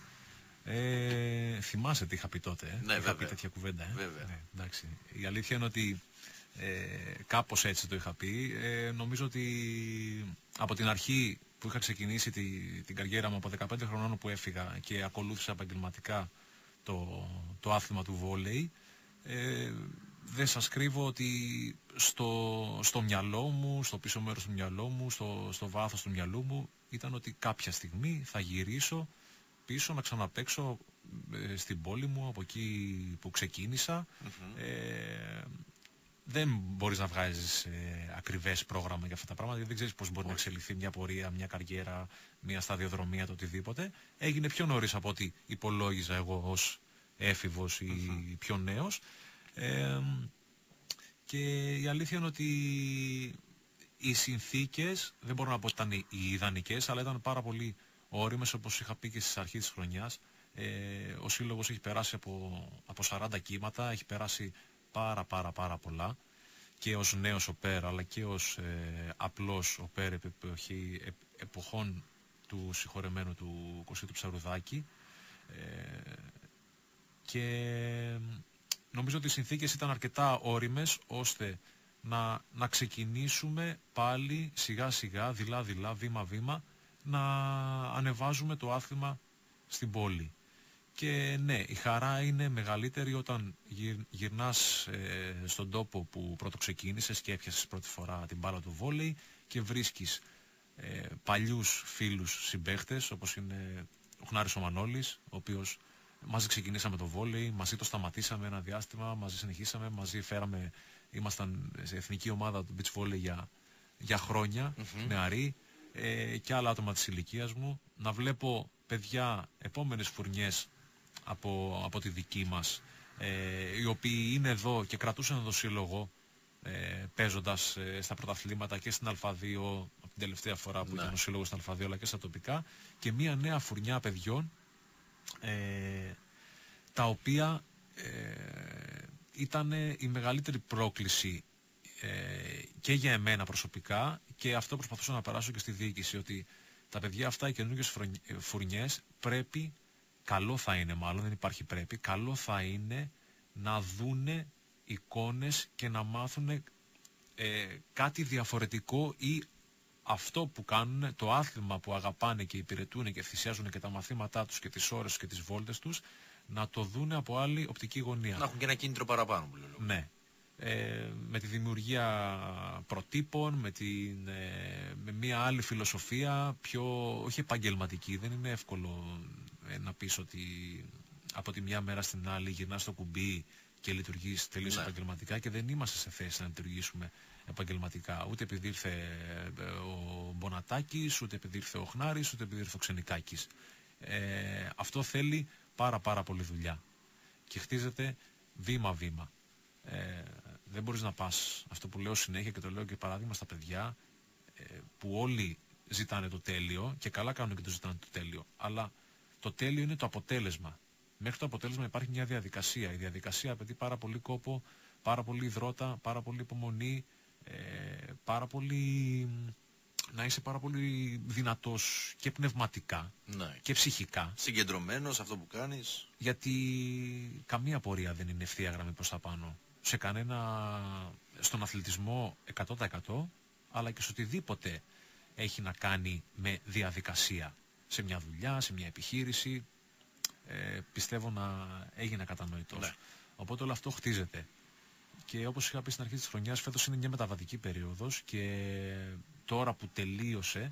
Ε, θυμάσαι τι είχα πει τότε, ε? Ναι, είχα βέβαια. πει τέτοια κουβέντα. Ε? Βέβαια. Ναι, εντάξει. Η αλήθεια είναι ότι ε, κάπως έτσι το είχα πει. Ε, νομίζω ότι από την αρχή που είχα ξεκινήσει τη, την καριέρα μου, από δεκαπέντε χρονών που έφυγα και ακολούθησα επαγγελματικά το, το άθλημα του βόλεϊ, ε, δεν σας κρύβω ότι στο, στο μυαλό μου, στο πίσω μέρος του μυαλό μου, στο, στο βάθος του μυαλού μου ήταν ότι κάποια στιγμή θα γυρίσω πίσω να ξαναπαίξω ε, στην πόλη μου, από εκεί που ξεκίνησα. Mm-hmm. ε, δεν μπορείς να βγάζεις ε, ακριβές πρόγραμμα για αυτά τα πράγματα, γιατί δεν ξέρεις πώς μπορεί να εξελιχθεί μια πορεία, μια καριέρα, μια σταδιοδρομία, το οτιδήποτε. Έγινε πιο νωρίς από ό,τι υπολόγιζα εγώ ως έφηβος ή mm-hmm. πιο νέος. Ε, και η αλήθεια είναι ότι οι συνθήκες, δεν μπορώ να πω ότι ήταν οι ιδανικές, αλλά ήταν πάρα πολύ όριμες, όπως είχα πει και στις αρχές της χρονιάς. Ε, ο σύλλογος έχει περάσει από, από σαράντα κύματα, έχει περάσει πάρα πάρα πάρα πολλά, και ως νέος οπέρ αλλά και ως ε, απλός οπέρ εποχή, ε, εποχών του συγχωρεμένου του Κωστή του Ψαρουδάκη. Ε, και νομίζω ότι οι συνθήκες ήταν αρκετά όριμες ώστε να, να ξεκινήσουμε πάλι σιγά σιγά, δειλά δειλά, βήμα βήμα, να ανεβάζουμε το άθλημα στην πόλη. Και ναι, η χαρά είναι μεγαλύτερη όταν γυρ, γυρνάς ε, στον τόπο που πρώτο ξεκίνησες και έπιασες πρώτη φορά την μπάλα του βόλεϊ και βρίσκεις ε, παλιούς φίλους συμπαίχτες, όπως είναι ο Χνάρης ο Μανώλης, ο οποίος μαζί ξεκινήσαμε το βόλεϊ, μαζί το σταματήσαμε ένα διάστημα, μαζί συνεχίσαμε, μαζί φέραμε, ήμασταν σε εθνική ομάδα του beach volley για, για χρόνια, mm-hmm. νεαροί, ε, και άλλα άτομα της ηλικίας μου. Να βλέπω παιδιά επόμενες φουρνιές από, από τη δική μας, ε, οι οποίοι είναι εδώ και κρατούσαν το σύλλογο ε, παίζοντας ε, στα πρωταθλήματα και στην Α2, από την τελευταία φορά που ναι. ήταν ο σύλλογος στην Α2, αλλά και στα τοπικά, και μια νέα φουρνιά παιδιών ε, τα οποία ε, ήταν η μεγαλύτερη πρόκληση ε, και για εμένα προσωπικά, και αυτό προσπαθούσα να περάσω και στη διοίκηση, ότι τα παιδιά αυτά, οι καινούργιες φουρνιές, πρέπει, καλό θα είναι μάλλον, δεν υπάρχει πρέπει, καλό θα είναι να δούνε εικόνες και να μάθουν ε, κάτι διαφορετικό ή αυτό που κάνουν, το άθλημα που αγαπάνε και υπηρετούν και θυσιάζουν και τα μαθήματά τους και τις ώρες τους και τις βόλτες τους, να το δουν από άλλη οπτική γωνία. Να έχουν και ένα κίνητρο παραπάνω που λέω. Ναι. Ε, με τη δημιουργία προτύπων, με, την, ε, με μια άλλη φιλοσοφία, πιο όχι επαγγελματική. Δεν είναι εύκολο ε, να πεις ότι από τη μια μέρα στην άλλη γυρνάς το κουμπί και λειτουργείς τελείως ναι. επαγγελματικά, και δεν είμαστε σε θέση να λειτουργήσουμε επαγγελματικά. Ούτε επειδή ήρθε ο Μπονατάκης, ούτε επειδή ήρθε ο Χνάρης, ούτε επειδή ήρθε ο Ξενικάκης. Ε, αυτό θέλει πάρα πάρα πολύ δουλειά και χτίζεται βήμα-βήμα. Ε, δεν μπορείς να πας, αυτό που λέω συνέχεια και το λέω και παράδειγμα στα παιδιά, ε, που όλοι ζητάνε το τέλειο και καλά κάνουν και το ζητάνε το τέλειο, αλλά το τέλειο είναι το αποτέλεσμα. Μέχρι το αποτέλεσμα υπάρχει μια διαδικασία. Η διαδικασία απαιτεί πάρα πολύ κόπο, πάρα πολύ υδρότα, πάρα πολύ υπομονή, ε, πάρα πολύ, να είσαι πάρα πολύ δυνατός και πνευματικά ναι. και ψυχικά. Συγκεντρωμένος αυτό που κάνεις. Γιατί καμία πορεία δεν είναι ευθεία γραμμή προς τα πάνω. Σε κανένα, στον αθλητισμό εκατό τοις εκατό, αλλά και σε οτιδήποτε έχει να κάνει με διαδικασία. Σε μια δουλειά, σε μια επιχείρηση, ε, πιστεύω να έγινε κατανοητός. Ναι. Οπότε όλο αυτό χτίζεται. Και όπως είχα πει στην αρχή της χρονιάς, φέτος είναι μια μεταβατική περίοδος και τώρα που τελείωσε,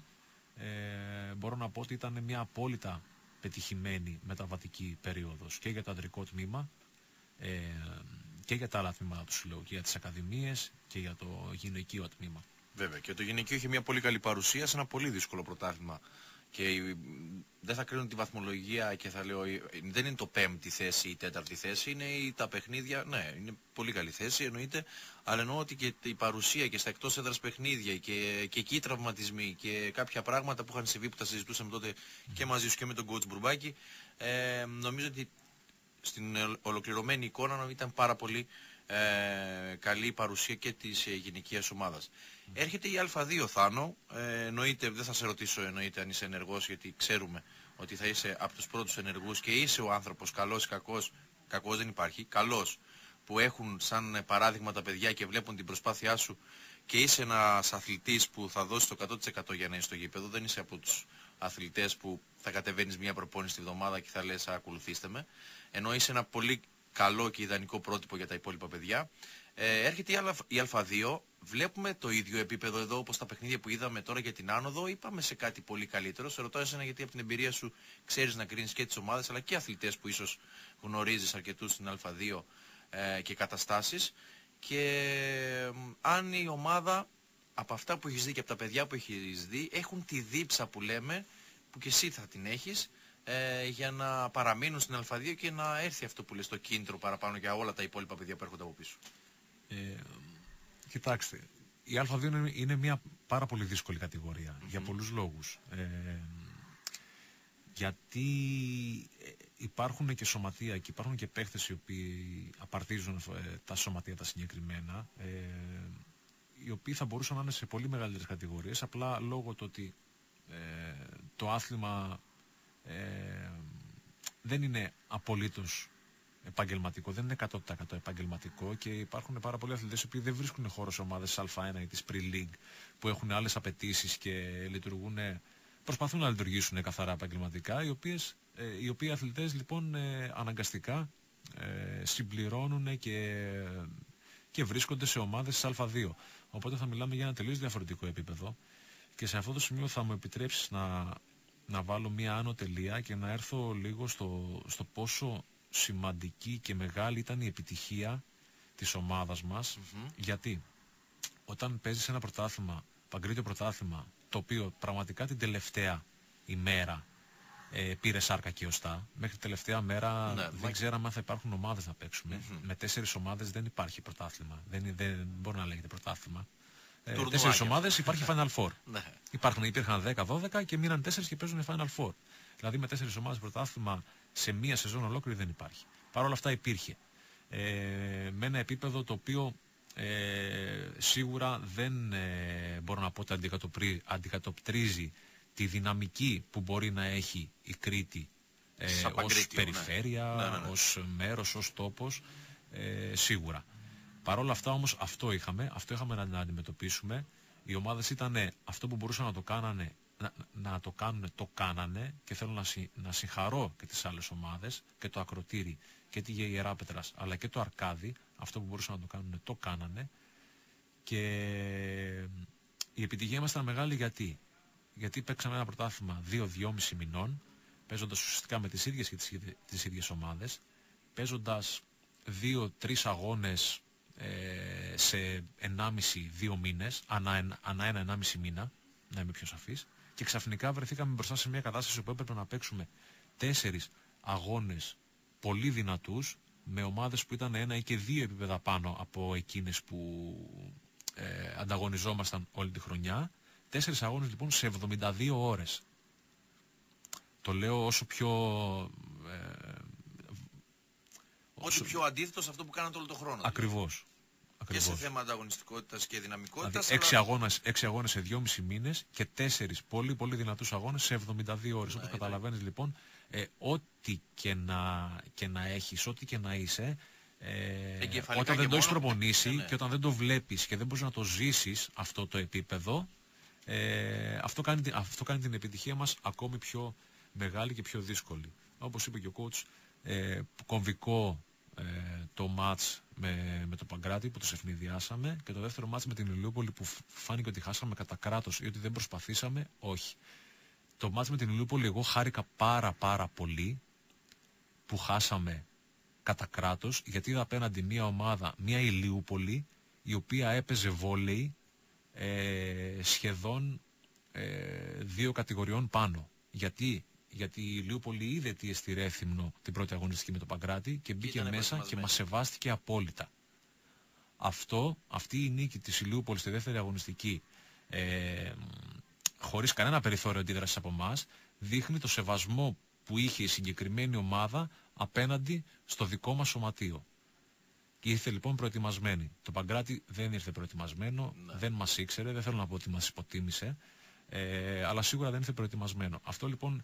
ε, μπορώ να πω ότι ήταν μια απόλυτα πετυχημένη μεταβατική περίοδος και για το αντρικό τμήμα, ε, και για τα άλλα τμήματα του συλλόγου, και για τις ακαδημίες και για το γυναικείο τμήμα. Βέβαια, και το γυναικείο είχε μια πολύ καλή παρουσία σε ένα πολύ δύσκολο πρωτάθλημα. Και δεν θα κρίνω τη βαθμολογία και θα λέω δεν είναι το πέμπτη θέση ή η τέταρτη θέση, είναι τα παιχνίδια, ναι, είναι πολύ καλή θέση εννοείται, αλλά εννοώ ότι και η παρουσία και στα εκτός έδρας παιχνίδια και, και εκεί οι τραυματισμοί και κάποια πράγματα που είχαν συμβεί που τα συζητούσαμε τότε mm. και μαζί σου και με τον coach Μπουρμπάκη, ε, νομίζω ότι στην ολοκληρωμένη εικόνα ήταν πάρα πολύ ε, καλή η παρουσία και της ε, γυναικείας ομάδας. Mm. Έρχεται η Α δύο, Θάνο, ε, εννοείται, δεν θα σε ρωτήσω εννοείται αν είσαι ενεργός, γιατί ξέρουμε ότι θα είσαι από τους πρώτους ενεργούς και είσαι ο άνθρωπος καλός ή κακός, κακός δεν υπάρχει, καλός, που έχουν σαν παράδειγμα τα παιδιά και βλέπουν την προσπάθειά σου και είσαι ένας αθλητής που θα δώσει το εκατό τοις εκατό για να είσαι στο γήπεδο, δεν είσαι από τους αθλητές που θα κατεβαίνεις μια προπόνηση τη βδομάδα και θα λες ακολουθήστε με, ενώ είσαι ένα πολύ καλό και ιδανικό πρότυπο για τα υπόλοιπα παιδιά. Ε, έρχεται η, Α, η Α2, βλέπουμε το ίδιο επίπεδο εδώ όπως τα παιχνίδια που είδαμε τώρα για την άνοδο, ή πάμε σε κάτι πολύ καλύτερο? Σε ρωτάω εσένα γιατί από την εμπειρία σου ξέρεις να κρίνεις και τις ομάδες αλλά και αθλητές που ίσως γνωρίζεις αρκετούς στην Α2 ε, και καταστάσεις, και ε, αν η ομάδα από αυτά που έχεις δει και από τα παιδιά που έχεις δει έχουν τη δίψα που λέμε, που και εσύ θα την έχεις, ε, για να παραμείνουν στην Α2 και να έρθει αυτό που λες το κίνητρο παραπάνω για όλα τα υπόλοιπα παιδιά που έρχονται από πίσω. Ε, κοιτάξτε, η Α2 είναι, είναι μια πάρα πολύ δύσκολη κατηγορία mm-hmm. για πολλούς λόγους. Ε, γιατί υπάρχουν και σωματεία και υπάρχουν και παίχτες οι οποίοι απαρτίζουν ε, τα σωματεία τα συγκεκριμένα, ε, οι οποίοι θα μπορούσαν να είναι σε πολύ μεγαλύτερες κατηγορίες, απλά λόγω του ότι ε, το άθλημα ε, δεν είναι απολύτως επαγγελματικό, δεν είναι εκατό τοις εκατό επαγγελματικό, και υπάρχουν πάρα πολλοί αθλητές οι οποίοι δεν βρίσκουν χώρο σε ομάδες Α1 ή της Pre-League που έχουν άλλες απαιτήσεις και λειτουργούν, προσπαθούν να λειτουργήσουν καθαρά επαγγελματικά, οι, οποίες, ε, οι οποίοι αθλητές λοιπόν ε, αναγκαστικά ε, συμπληρώνουν και, και βρίσκονται σε ομάδες της Α2. Οπότε θα μιλάμε για ένα τελείως διαφορετικό επίπεδο, και σε αυτό το σημείο θα μου επιτρέψεις να, να βάλω μία άνω τελεία και να έρθω λίγο στο, στο πόσο σημαντική και μεγάλη ήταν η επιτυχία της ομάδας μας. Mm-hmm. Γιατί όταν παίζεις ένα πρωτάθλημα, παγκρίτιο πρωτάθλημα, το οποίο πραγματικά την τελευταία ημέρα ε, πήρε σάρκα και οστά, μέχρι τελευταία μέρα ναι, δεν μα... ξέραμε αν θα υπάρχουν ομάδες να παίξουμε. Mm-hmm. Με τέσσερις ομάδες δεν υπάρχει πρωτάθλημα, δεν, δεν μπορεί να λέγεται πρωτάθλημα. Ε, τέσσερις ομάδες υπάρχει Final Four. Υπάρχουν, υπήρχαν δέκα δώδεκα και μείναν τέσσερις και παίζουν Final Four. Δηλαδή με τέσσερις ομάδες πρωτάθλημα σε μία σεζόν ολόκληρη δεν υπάρχει. Παρ' όλα αυτά υπήρχε. Ε, με ένα επίπεδο το οποίο ε, σίγουρα δεν ε, μπορώ να πω ότι αντικατοπτρίζει τη δυναμική που μπορεί να έχει η Κρήτη ε, ως περιφέρεια, ναι. Ναι, ναι, ναι. ως μέρος, ως τόπος, ε, σίγουρα. Παρ' όλα αυτά όμως αυτό είχαμε, αυτό είχαμε να, να αντιμετωπίσουμε. Οι ομάδες ήταν αυτό που μπορούσαν να το κάνανε, να, να το κάνουν, το κάνανε, και θέλω να, συ, να συγχαρώ και τις άλλες ομάδες, και το Ακροτήρι και τη Ιεράπετρας, αλλά και το Αρκάδι, αυτό που μπορούσαν να το κάνουν το κάνανε. Και η επιτυχία μας ήταν μεγάλη γιατί, γιατί παίξαμε ένα πρωτάθλημα δύο με δυόμισι μηνών, παίζοντας ουσιαστικά με τις ίδιες και τις, τις ίδιες ομάδες, παίζοντας δύο τρεις αγώνες ε, σε ενάμιση δύο μήνες, ανά, ανά ένα ενάμιση μήνα, να είμαι πιο σαφής, και ξαφνικά βρεθήκαμε μπροστά σε μια κατάσταση που έπρεπε να παίξουμε τέσσερις αγώνες πολύ δυνατούς, με ομάδες που ήταν ένα ή και δύο επίπεδα πάνω από εκείνες που ε, ανταγωνιζόμασταν όλη τη χρονιά. Τέσσερις αγώνες λοιπόν σε εβδομήντα δύο ώρες. Το λέω όσο πιο... Ε, όσο πιο αντίθετο σε αυτό που κάνατε όλο τον χρόνο. Ακριβώς. Και σε θέμα ανταγωνιστικότητας και δυναμικότητας. Δηλαδή, έξι, αλλά... αγώνες, έξι αγώνες σε δυόμισι μήνες και τέσσερις πολύ πολύ δυνατούς αγώνες σε εβδομήντα δύο ώρες. Ναι, όπως καταλαβαίνεις λοιπόν, ε, ό,τι και να, και να έχεις, ό,τι και να είσαι, ε, όταν δεν το έχεις προπονήσει, ναι, ναι, και όταν δεν το βλέπεις και δεν μπορείς να το ζήσεις αυτό το επίπεδο, ε, αυτό, κάνει, αυτό κάνει την επιτυχία μας ακόμη πιο μεγάλη και πιο δύσκολη. Όπως είπε και ο coach, ε, κομβικό ε, το μάτς με, με το Παγκράτη που τους ευνηδιάσαμε, και το δεύτερο μάτς με την Ηλιούπολη που φάνηκε ότι χάσαμε κατά κράτος ή ότι δεν προσπαθήσαμε. Όχι. Το μάτς με την Ηλιούπολη εγώ χάρηκα πάρα πάρα πολύ που χάσαμε κατά κράτος, γιατί είδα απέναντι μια ομάδα, μια Ηλιούπολη, η οποία έπαιζε βόλεϊ ε, σχεδόν ε, δύο κατηγοριών πάνω. Γιατί Γιατί η Ηλιούπολη είδε τι εστί Ρέθυμνο την πρώτη αγωνιστική με το Παγκράτη και μπήκε μέσα και μας σεβάστηκε απόλυτα. Αυτό, αυτή η νίκη της Ηλιούπολης στη δεύτερη αγωνιστική, ε, χωρίς κανένα περιθώριο αντίδρασης από εμάς, δείχνει το σεβασμό που είχε η συγκεκριμένη ομάδα απέναντι στο δικό μας σωματείο. Και ήρθε λοιπόν προετοιμασμένη. Το Παγκράτη δεν ήρθε προετοιμασμένο, ναι. δεν μας ήξερε, δεν θέλω να πω ότι μας υποτίμησε, ε, αλλά σίγουρα δεν ήρθε προετοιμασμένο. Αυτό λοιπόν,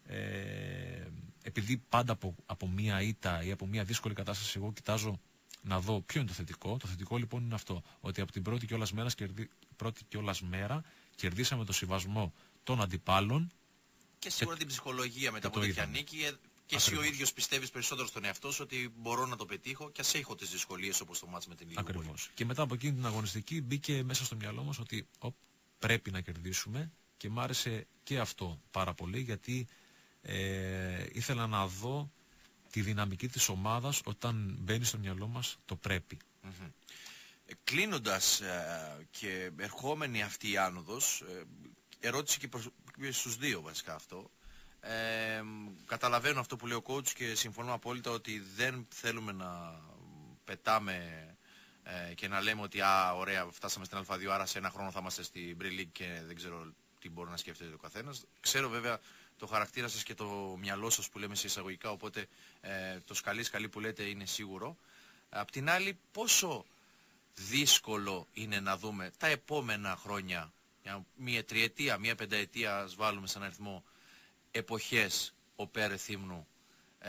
Ε, επειδή πάντα από, από μία ήττα ή από μία δύσκολη κατάσταση εγώ κοιτάζω να δω ποιο είναι το θετικό. Το θετικό λοιπόν είναι αυτό, ότι από την πρώτη κιόλας μέρα, κερδί, πρώτη κιόλας μέρα κερδίσαμε το συμβασμό των αντιπάλων και σίγουρα και την ψυχολογία μετά από τέτοια νίκη, και Ακριβώς. εσύ ο ίδιος πιστεύεις περισσότερο στον εαυτό σου ότι μπορώ να το πετύχω και ας έχω τις δυσκολίες όπως το μάτς με την Ηλιούπολη. Ακριβώς. Και μετά από εκείνη την αγωνιστική μπήκε μέσα στο μυαλό μας ότι οπ, πρέπει να κερδίσουμε, και μ' άρεσε και αυτό πάρα πολύ, γιατί Ε, ήθελα να δω τη δυναμική της ομάδας όταν μπαίνει στο μυαλό μας το πρέπει. Mm-hmm. ε, κλείνοντας ε, και ερχόμενη αυτή η άνοδος, ε, ερώτηση και προς, στους δύο βασικά αυτό, ε, καταλαβαίνω αυτό που λέει ο coach και συμφωνώ απόλυτα ότι δεν θέλουμε να πετάμε ε, και να λέμε ότι α, ωραία, φτάσαμε στην Α2, άρα σε ένα χρόνο θα είμαστε στην Pre League και δεν ξέρω τι μπορεί να σκέφτεται ο καθένας. Ξέρω βέβαια το χαρακτήρα σας και το μυαλό σας που λέμε σε εισαγωγικά, οπότε ε, το σκαλί σκαλί που λέτε είναι σίγουρο. Απ' την άλλη, πόσο δύσκολο είναι να δούμε τα επόμενα χρόνια, μία τριετία, μία πενταετία, ας βάλουμε σαν αριθμό, εποχές οπέρ Ρεθύμνου, ε,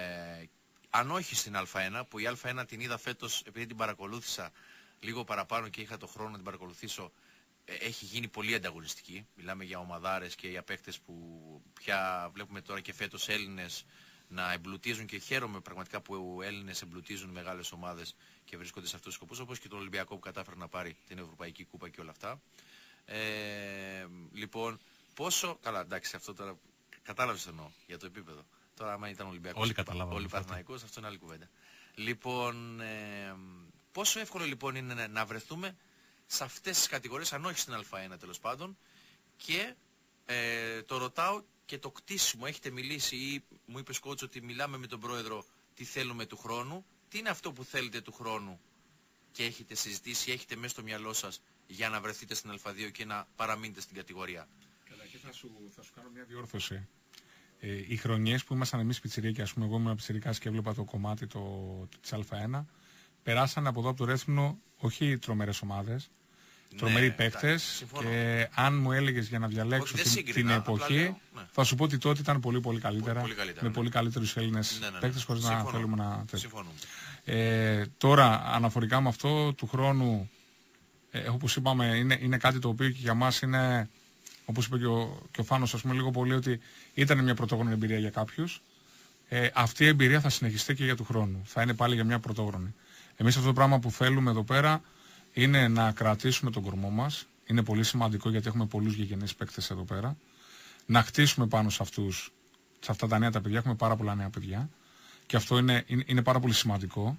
αν όχι στην Α1, που η Α1 την είδα φέτος, επειδή την παρακολούθησα λίγο παραπάνω και είχα το χρόνο να την παρακολουθήσω, έχει γίνει πολύ ανταγωνιστική. Μιλάμε για ομαδάρες και για παίκτες που πια βλέπουμε τώρα και φέτος Έλληνες να εμπλουτίζουν, και χαίρομαι πραγματικά που οι Έλληνες εμπλουτίζουν μεγάλες ομάδες και βρίσκονται σε αυτούς τους σκοπούς, όπως και τον Ολυμπιακό που κατάφερε να πάρει την Ευρωπαϊκή Κούπα και όλα αυτά. Ε, λοιπόν, πόσο... Καλά, εντάξει, αυτό τώρα κατάλαβες τι εννοώ για το επίπεδο. Τώρα άμα ήταν Ολυμπιακός, όλοι καταλάβαμε, όλοι Παναθηναϊκός, αυτό είναι άλλη κουβέντα. Λοιπόν, ε, πόσο εύκολο λοιπόν είναι να βρεθούμε σε αυτές τις κατηγορίες, αν όχι στην Α1 τέλος πάντων, και ε, το ρωτάω και το κτίσιμο. Έχετε μιλήσει ή μου είπες coach ότι μιλάμε με τον πρόεδρο τι θέλουμε του χρόνου, τι είναι αυτό που θέλετε του χρόνου και έχετε συζητήσει, έχετε μέσα στο μυαλό σας για να βρεθείτε στην Α2 και να παραμείνετε στην κατηγορία? Καλά, και θα σου, θα σου κάνω μια διόρθωση. Ε, οι χρονιές που ήμασταν εμείς πιτσιρίκοι, ας πούμε εγώ ήμουν πιτσιρικάς και έβλεπα το κομμάτι το, το, της Α1, περάσαν από εδώ από το Ρέθυμνο όχι τρομερές ομάδες, ναι, τρομεροί παίκτες, και αν μου έλεγες για να διαλέξω την, σύγκρινα, την εποχή, λέω, ναι. θα σου πω ότι τότε ήταν πολύ πολύ καλύτερα, πολύ, πολύ καλύτερα με ναι. πολύ καλύτερους Έλληνες ναι, ναι, ναι. παίκτες, χωρίς Συμφωνώ. να θέλουμε να... Ε, τώρα, αναφορικά με αυτό, του χρόνου ε, όπως είπαμε, είναι, είναι κάτι το οποίο και για μας είναι, όπως είπε και ο, και ο Φάνος, ας πούμε, λίγο πολύ, ότι ήταν μια πρωτόγονη εμπειρία για κάποιους. Ε, αυτή η εμπειρία θα συνεχιστεί και για του χρόνου. Θα είναι πάλι για μια πρωτόγονη. Εμείς αυτό το πράγμα που θέλουμε εδώ πέρα είναι να κρατήσουμε τον κορμό μας. Είναι πολύ σημαντικό γιατί έχουμε πολλούς γηγενείς παίκτες εδώ πέρα. Να χτίσουμε πάνω σε αυτούς, σε αυτά τα νέα τα παιδιά. Έχουμε πάρα πολλά νέα παιδιά. Και αυτό είναι, είναι, είναι πάρα πολύ σημαντικό.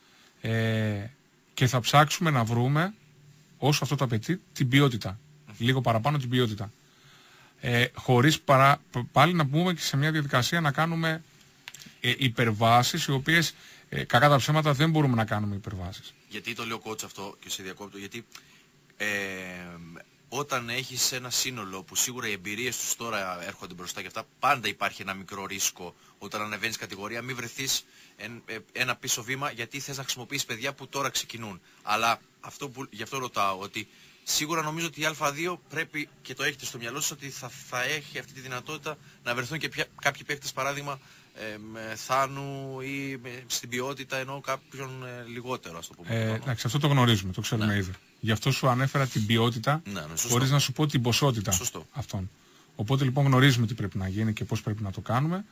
Ε, και θα ψάξουμε να βρούμε, όσο αυτό το απαιτεί, την ποιότητα. Λίγο παραπάνω την ποιότητα. Ε, χωρίς παρά, πάλι να πούμε και σε μια διαδικασία να κάνουμε ε, υπερβάσεις, οι οποίες ε, κακά τα ψέματα δεν μπορούμε να κάνουμε υπερβάσεις. Γιατί το λέω coach αυτό και σε διακόπτω, γιατί ε, όταν έχεις ένα σύνολο που σίγουρα οι εμπειρίες τους τώρα έρχονται μπροστά και αυτά, πάντα υπάρχει ένα μικρό ρίσκο όταν ανεβαίνεις κατηγορία, μην βρεθείς εν, ε, ένα πίσω βήμα, γιατί θες να χρησιμοποιήσεις παιδιά που τώρα ξεκινούν. Αλλά αυτό που, γι' αυτό ρωτάω, ότι σίγουρα νομίζω ότι η Α2 πρέπει, και το έχετε στο μυαλό σας, ότι θα, θα έχει αυτή τη δυνατότητα να βρεθούν και πια, κάποιοι παίκτες, παράδειγμα, ε, με Θάνου ή με, στην ποιότητα, ενώ κάποιον ε, λιγότερο, ας το πούμε. Ε, εντάξει, αυτό το γνωρίζουμε, το ξέρουμε, ναι, ήδη. Γι' αυτό σου ανέφερα την ποιότητα, ναι, ναι, χωρίς να σου πω την ποσότητα, σωστό, αυτών. Οπότε λοιπόν γνωρίζουμε τι πρέπει να γίνει και πώς πρέπει να το κάνουμε.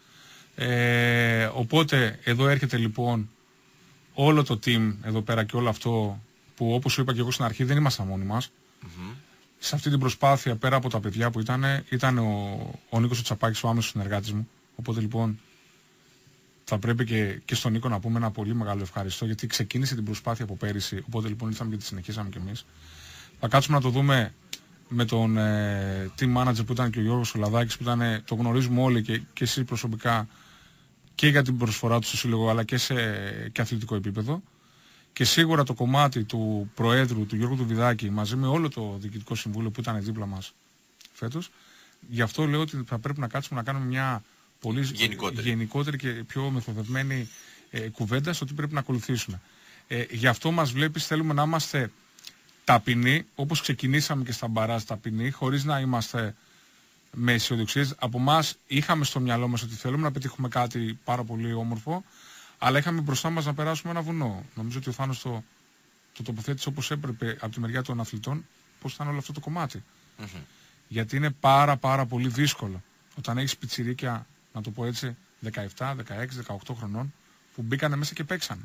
Ε, οπότε εδώ έρχεται λοιπόν όλο το team εδώ πέρα και όλο αυτό που, όπως σου είπα και εγώ στην αρχή, δεν ήμασταν μόνοι μας. Mm-hmm. Σε αυτή την προσπάθεια, πέρα από τα παιδιά που ήταν, ήταν ο, ο Νίκος ο Τσαπάκης, ο άμεσος συνεργάτης μου. Οπότε λοιπόν θα πρέπει και, και στον Νίκο να πούμε ένα πολύ μεγάλο ευχαριστώ, γιατί ξεκίνησε την προσπάθεια από πέρυσι. Οπότε λοιπόν ήρθαμε και τη συνεχίσαμε κι εμείς. Θα κάτσουμε να το δούμε με τον ε, team manager που ήταν και ο Γιώργος Λαδάκης, που ήταν, το γνωρίζουμε όλοι και, και εσείς προσωπικά, και για την προσφορά του στο σύλλογο, αλλά και σε και αθλητικό επίπεδο. Και σίγουρα το κομμάτι του Προέδρου, του Γιώργου του Βιδάκη, μαζί με όλο το Διοικητικό Συμβούλιο που ήταν δίπλα μας φέτος. Γι' αυτό λέω ότι θα πρέπει να κάτσουμε να κάνουμε μια πολύ γενικότερη, γενικότερη και πιο μεθοδευμένη ε, κουβέντα στο τι πρέπει να ακολουθήσουμε. Ε, γι' αυτό μας βλέπεις, θέλουμε να είμαστε ταπεινοί, όπως ξεκινήσαμε και στα μπαράζ ταπεινοί, χωρίς να είμαστε με αισιοδοξίες. Από εμάς είχαμε στο μυαλό μας ότι θέλουμε να πετύχουμε κάτι πάρα πολύ όμορφο, αλλά είχαμε μπροστά μας να περάσουμε ένα βουνό. Νομίζω ότι ο Θάνος το, το τοποθέτησε όπως έπρεπε από τη μεριά των αθλητών, πώς ήταν όλο αυτό το κομμάτι. Mm-hmm. Γιατί είναι πάρα πάρα πολύ δύσκολο όταν έχεις πιτσιρίκια, να το πω έτσι, δεκαεπτά, δεκαέξι, δεκαοκτώ χρονών, που μπήκανε μέσα και παίξανε.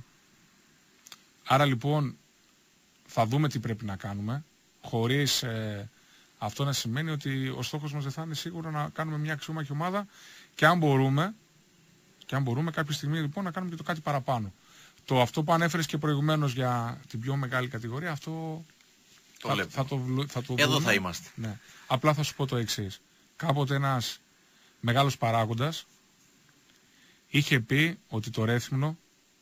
Άρα λοιπόν θα δούμε τι πρέπει να κάνουμε, χωρίς ε, αυτό να σημαίνει ότι ο στόχος μας δεν θα είναι σίγουρα να κάνουμε μια αξιόμαχη ομάδα, και αν μπορούμε, και αν μπορούμε κάποια στιγμή λοιπόν να κάνουμε και το κάτι παραπάνω. Το αυτό που ανέφερες και προηγουμένως για την πιο μεγάλη κατηγορία, αυτό το θα, θα το, θα το Εδώ δούμε. θα είμαστε. Ναι. Απλά θα σου πω το εξής. Κάποτε ένας μεγάλος παράγοντας είχε πει ότι το Ρέθυμνο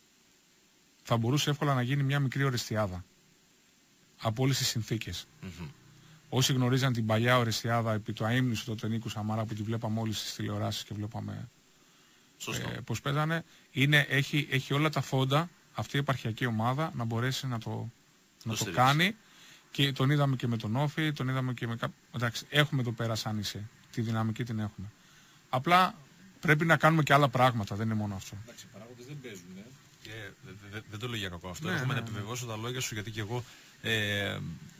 θα μπορούσε εύκολα να γίνει μια μικρή Ορεστιάδα από όλες τις συνθήκες. Mm-hmm. Όσοι γνωρίζαν την παλιά Ορεστιάδα επί του αείμνησου τότε Νίκου Σαμαρά, που τη βλέπαμε όλες στις τηλεοράσεις και βλέπαμε ε, πώς παίζανε, είναι, έχει, έχει όλα τα φόντα αυτή η επαρχιακή ομάδα να μπορέσει να το, να το, το κάνει, και τον είδαμε και με τον Όφη, τον είδαμε και με κάποιοι. Εντάξει, έχουμε εδώ πέρα σαν νησί, τη δυναμική την έχουμε. Απλά πρέπει να κάνουμε και άλλα πράγματα, δεν είναι μόνο αυτό. Εντάξει, οι παράγοντες δεν παίζουν, ε. και δεν δε, δε το λέω για κακό αυτό. Ναι, Έχουμε ναι, να επιβεβαιώσω τα λόγια σου, γιατί και εγώ ε, ε,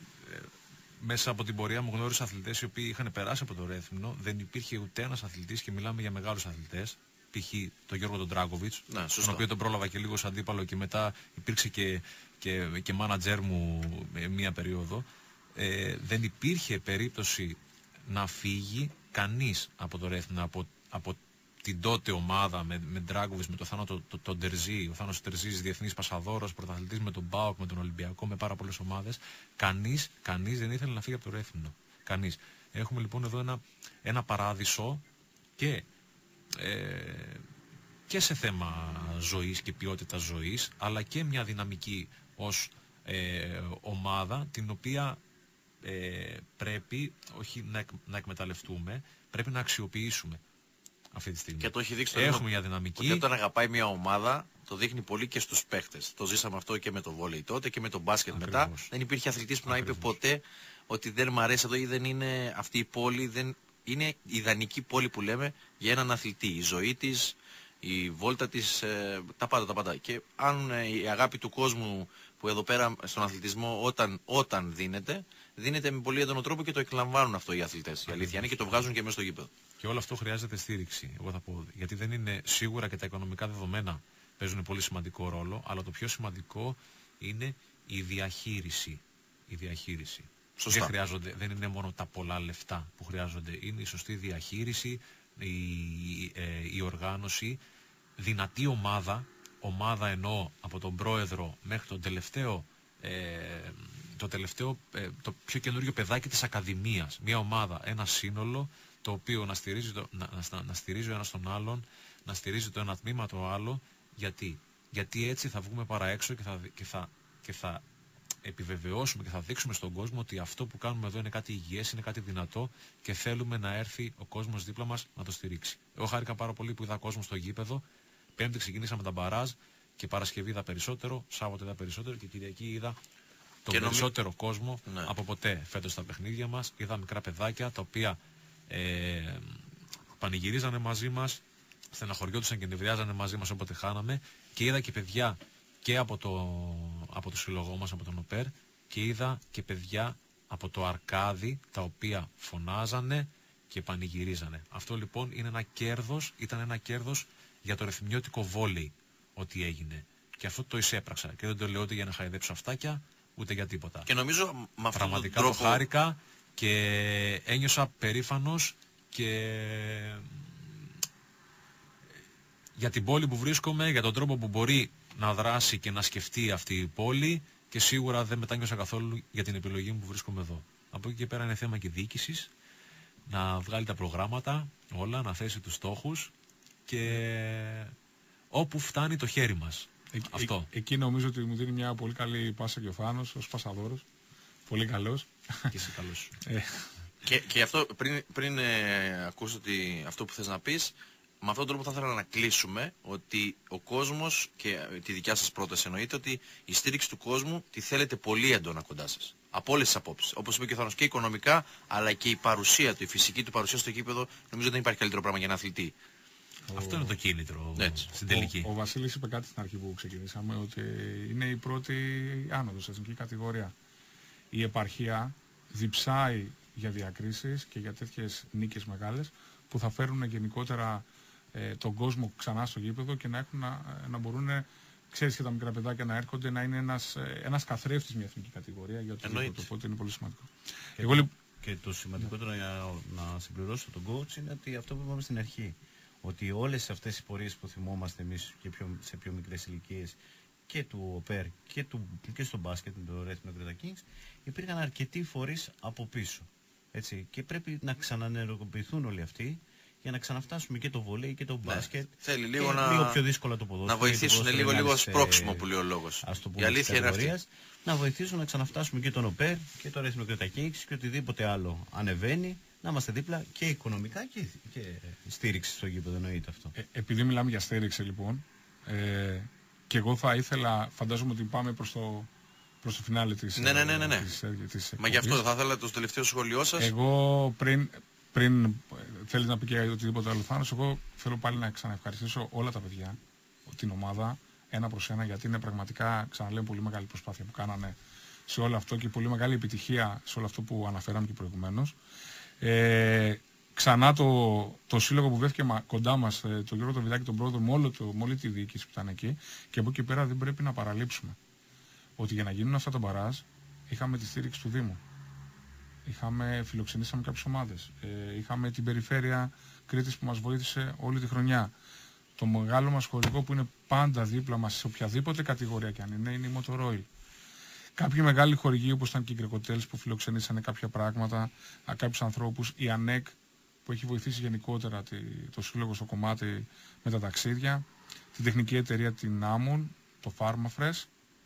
μέσα από την πορεία μου γνώρισα αθλητές οι οποίοι είχαν περάσει από το Ρέθυμνο. Δεν υπήρχε ούτε ένας αθλητής, και μιλάμε για μεγάλους αθλητές, π.χ. τον Γιώργο τον Ντράγκοβιτς, ναι, τον οποίο τον πρόλαβα και λίγο ως αντίπαλο, και μετά υπήρξε και, και, και μάνατζέρ μου μία περίοδο. Ε, δεν υπήρχε περίπτωση να φύγει κανείς από το Ρέθυμνο, από, από την τότε ομάδα με, με Ντράγκοβιτς, με τον Θάνο τον το, το Τερζή, ο Θάνος Τερζής, διεθνής πασαδόρος, πρωταθλητής με τον ΠΑΟΚ, με τον Ολυμπιακό, με πάρα πολλές ομάδες. Κανείς, κανείς δεν ήθελε να φύγει από το Ρέθυμνο. Κανείς. Έχουμε λοιπόν εδώ ένα, ένα παράδεισο και, ε, και σε θέμα ζωής και ποιότητας ζωής, αλλά και μια δυναμική ως ε, ομάδα, την οποία ε, πρέπει όχι να, εκ, να εκμεταλλευτούμε, πρέπει να αξιοποιήσουμε αυτή τη στιγμή. Και το έχει δείξει το Έχουμε μια δυναμική. Ότι όταν αγαπάει μια ομάδα, το δείχνει πολύ και στους παίχτες. Το ζήσαμε αυτό και με το βόλεϊ τότε και με το μπάσκετ. Ακριβώς. Μετά. Δεν υπήρχε αθλητής που Ακριβώς. να είπε ποτέ ότι δεν μ' αρέσει εδώ ή δεν είναι αυτή η πόλη, δεν είναι ιδανική πόλη που λέμε για έναν αθλητή. Η ζωή της, η βόλτα της, ε, τα πάντα, τα πάντα. Και αν ε, η αγάπη του κόσμου που εδώ πέρα στον αθλητισμό όταν, όταν δίνεται, δίνεται με πολύ έντονο τρόπο και το εκλαμβάνουν αυτό οι αθλητές. Η αλήθεια είναι και το βγάζουν και μέσα στο γήπεδο. Και όλο αυτό χρειάζεται στήριξη, εγώ θα πω. Γιατί δεν είναι σίγουρα και τα οικονομικά δεδομένα παίζουν πολύ σημαντικό ρόλο, αλλά το πιο σημαντικό είναι η διαχείριση. Η διαχείριση. Σωστά. Δεν, χρειάζονται, δεν είναι μόνο τα πολλά λεφτά που χρειάζονται, είναι η σωστή διαχείριση, η, ε, η οργάνωση, δυνατή ομάδα, ομάδα εννοώ από τον πρόεδρο μέχρι τον τελευταίο, ε, το τελευταίο, ε, το πιο καινούριο παιδάκι της Ακαδημίας. Μια ομάδα, ένα σύνολο, το οποίο να στηρίζει, το, να, να, να στηρίζει ο ένας τον άλλον, να στηρίζει το ένα τμήμα το άλλο. Γιατί, Γιατί έτσι θα βγούμε παρά έξω και θα, και θα, και θα επιβεβαιώσουμε και θα δείξουμε στον κόσμο ότι αυτό που κάνουμε εδώ είναι κάτι υγιές, είναι κάτι δυνατό και θέλουμε να έρθει ο κόσμος δίπλα μας να το στηρίξει. Εγώ χάρηκα πάρα πολύ που είδα κόσμο στο γήπεδο. Πέμπτη ξεκινήσαμε τα μπαράζ και Παρασκευή είδα περισσότερο, Σάββατο είδα περισσότερο και Κυριακή είδα τον και περισσότερο νομι... κόσμο ναι. από ποτέ φέτος στα παιχνίδια μας. Είδα μικρά παιδάκια τα οποία ε, πανηγυρίζανε μαζί μας, στεναχωριόντουσαν και νευριάζανε μαζί μας όποτε χάναμε, και είδα και παιδιά και από το, από το σύλλογό μας, από τον ΟΠΕΡ, και είδα και παιδιά από το Αρκάδι τα οποία φωνάζανε και πανηγυρίζανε. Αυτό λοιπόν είναι ένα κέρδος, ήταν ένα κέρδος για το ρεθιμιώτικο βόλεϊ ότι έγινε. Και αυτό το εισέπραξα και δεν το λέω ούτε για να χαϊδέψω αυτάκια ούτε για τίποτα. Και νομίζω με αυτόν πραγματικά τον τρόπο... το χάρηκα και ένιωσα περήφανος και για την πόλη που βρίσκομαι, για τον τρόπο που μπορεί να δράσει και να σκεφτεί αυτή η πόλη, και σίγουρα δεν μετάνιωσα καθόλου για την επιλογή μου που βρίσκομαι εδώ. Από εκεί και πέρα είναι θέμα και διοίκησης, να βγάλει τα προγράμματα όλα, να θέσει τους στόχους και όπου φτάνει το χέρι μας. Ε, αυτό. Ε, εκεί νομίζω ότι μου δίνει μια πολύ καλή πάσα και ο Φάνος ως πασαδόρος. Πολύ καλός. Και εσύ καλός. Ε. Και, και αυτό πριν, πριν ε, ακούσω ότι, αυτό που θες να πεις, με αυτόν τον τρόπο θα ήθελα να κλείσουμε ότι ο κόσμος, και τη δικιά σας πρόταση εννοείται, ότι η στήριξη του κόσμου τη θέλετε πολύ έντονα κοντά σας. Από όλες τις απόψεις. Όπως είπε και ο Θάνος, και οικονομικά, αλλά και η παρουσία του, η φυσική του παρουσία στο γήπεδο, νομίζω δεν υπάρχει καλύτερο πράγμα για ένα αθλητή. Ο... Αυτό είναι το κίνητρο έτσι. Στην τελική. Ο, ο Βασίλης είπε κάτι στην αρχή που ξεκινήσαμε, ότι είναι η πρώτη άνοδος στην εθνική κατηγορία. Η επαρχία διψάει για διακρίσεις και για τέτοιες νίκες μεγάλες που θα φέρουν γενικότερα ε, τον κόσμο ξανά στο γήπεδο και να, έχουν, να, να μπορούν, ξέρεις, και τα μικρά παιδάκια να έρχονται, να είναι ένας, ένας καθρέφτης μια εθνική κατηγορία για το γήπεδο, οπότε είναι πολύ σημαντικό. Και, Εγώ, το, και το σημαντικότερο yeah. για να συμπληρώσω τον coach είναι ότι αυτό που είπαμε στην αρχή, ότι όλες αυτές οι πορείες που θυμόμαστε εμείς και πιο, σε πιο μικρές ηλικίες, και του ΟΠΕΡ και, του, και στο μπάσκετ με το Rhythm Creta Kings, υπήρχαν αρκετοί φορείς από πίσω. Έτσι, και πρέπει να ξανανεργοποιηθούν όλοι αυτοί για να ξαναφτάσουμε και το βολέι και το μπάσκετ. Ναι, θέλει λίγο, και να... λίγο πιο δύσκολα το ποδόσφαιρο. Να βοηθήσουν λίγο, λίγο σπρώξιμο που λέει ο λόγος. Η αλήθεια είναι αυτή. Να βοηθήσουν να ξαναφτάσουμε και τον ΟΠΕΡ και το Rhythm Creta Kings και οτιδήποτε άλλο ανεβαίνει, να είμαστε δίπλα και οικονομικά και, και στήριξη στο γήπεδο, εννοείται αυτό. Ε, επειδή μιλάμε για στήριξη λοιπόν, ε, και εγώ θα ήθελα, φαντάζομαι ότι πάμε προς το, προς το φινάλε της... Ναι, ναι, ναι, ναι, ναι. Της, της Μα γι' αυτό θα ήθελα το τελευταίο σχόλιο σας. Εγώ πριν, πριν θέλεις να πει και οτιδήποτε άλλο Θάνος, εγώ θέλω πάλι να ξαναευχαριστήσω όλα τα παιδιά, την ομάδα, ένα προς ένα, γιατί είναι πραγματικά, ξαναλέω, πολύ μεγάλη προσπάθεια που κάνανε σε όλο αυτό και πολύ μεγάλη επιτυχία σε όλο αυτό που αναφέραμε και προηγουμένως. Ε, ξανά το, το σύλλογο που βρέθηκε κοντά μας, τον Γιώργο Τοβιδάκη, τον πρόεδρο, με, όλο το, με όλη τη διοίκηση που ήταν εκεί, και από εκεί πέρα δεν πρέπει να παραλείψουμε ότι για να γίνουν αυτά τα μπαράζ είχαμε τη στήριξη του Δήμου. Είχαμε, φιλοξενήσαμε κάποιες ομάδες. Ε, είχαμε την περιφέρεια Κρήτης που μας βοήθησε όλη τη χρονιά. Το μεγάλο μας χορηγό που είναι πάντα δίπλα μας σε οποιαδήποτε κατηγορία και αν είναι, είναι η Motoroil. Κάποιοι μεγάλοι χορηγοί όπως ήταν και οι Γκρεκοτέλς που φιλοξενήσανε κάποια πράγματα, κάποιους ανθρώπους, η ΑΝΕΚ που έχει βοηθήσει γενικότερα τη, το σύλλογο στο κομμάτι με τα ταξίδια, την τεχνική εταιρεία την Άμουν, το PharmaFresh,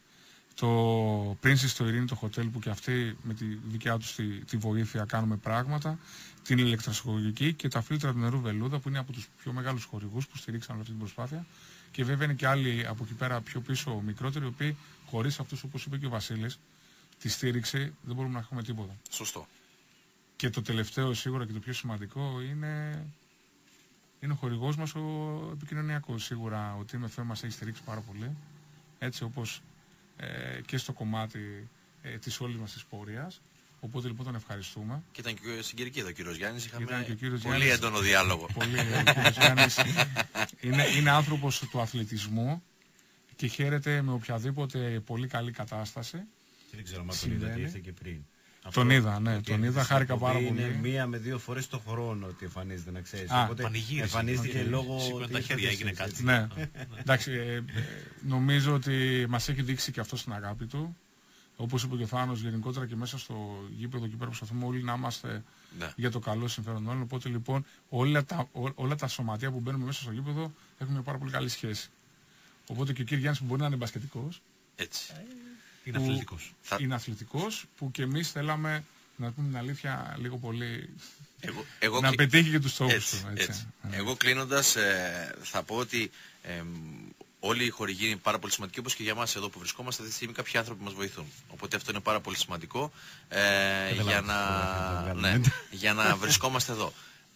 το Princess στο Ειρήνη, το hotel που και αυτοί με τη δικιά τους τη, τη βοήθεια κάνουμε πράγματα, την ηλεκτροσχολική και τα φίλτρα του νερού Βελούδα που είναι από τους πιο μεγάλους χορηγούς που στηρίξαν αυτή την προσπάθεια, και βέβαια είναι και άλλοι από εκεί πέρα πιο πίσω μικρότεροι, οι οποίοι χωρίς αυτούς, όπως είπε και ο Βασίλης, τη στήριξη δεν μπορούμε να έχουμε τίποτα. Σωστό. Και το τελευταίο σίγουρα και το πιο σημαντικό είναι είναι ο χορηγός μας ο επικοινωνιακός. Σίγουρα ο Team εφ εμ μας έχει στηρίξει πάρα πολύ, έτσι όπως ε, και στο κομμάτι ε, της όλης μας της πορείας. Οπότε λοιπόν τον ευχαριστούμε. Και ήταν και στην Κυρκίδα ο κύριος Γιάννης, είχαμε κύριος πολύ Γιάννης, έντονο διάλογο. Πολύ, ο κύριος Γιάννης είναι, είναι άνθρωπος του αθλητισμού και χαίρεται με οποιαδήποτε πολύ καλή κατάσταση. Και δεν ξέρω αν τον είδα και ήρθε και πριν. Τον είδα, ναι, τον είδα, χάρηκα πάρα πολύ. Είναι μία με δύο φορές το χρόνο ότι εμφανίζεται, να ξέρεις. Α, Οπότε εμφανίστηκε λόγω. Σήκωνε τα χέρια, έγινε κάτι. Ναι, εντάξει, ε, ε, νομίζω ότι μας έχει δείξει και αυτό στην αγάπη του. Όπως είπε και ο Θάνος, γενικότερα και μέσα στο γήπεδο εκεί πέρα προσπαθούμε όλοι να είμαστε Ναι. για το καλό συμφέρον όλων. Οπότε λοιπόν όλα τα, ό, όλα τα σωματεία που μπαίνουμε μέσα στο γήπεδο έχουν μια πάρα πολύ καλή σχέση. Οπότε και ο κύριος Γιάννης που μπορεί να είναι μπασκετικός, Έτσι. Είναι που αθλητικός. Θα- είναι αθλητικός, που και εμείς θέλαμε, να πούμε την αλήθεια, λίγο πολύ Εγώ, εγώ να κλει- πετύχει και τους στόχους έτσι, του. Έτσι. έτσι. Ναι. Εγώ κλείνοντας ε, θα πω ότι ε, όλοι οι χορηγοί είναι πάρα πολύ σημαντικοί, όπως και για μας εδώ που βρισκόμαστε αυτή τη στιγμή κάποιοι άνθρωποι μας βοηθούν. Οπότε αυτό είναι πάρα πολύ σημαντικό ε, για, να, ναι, για να βρισκόμαστε εδώ.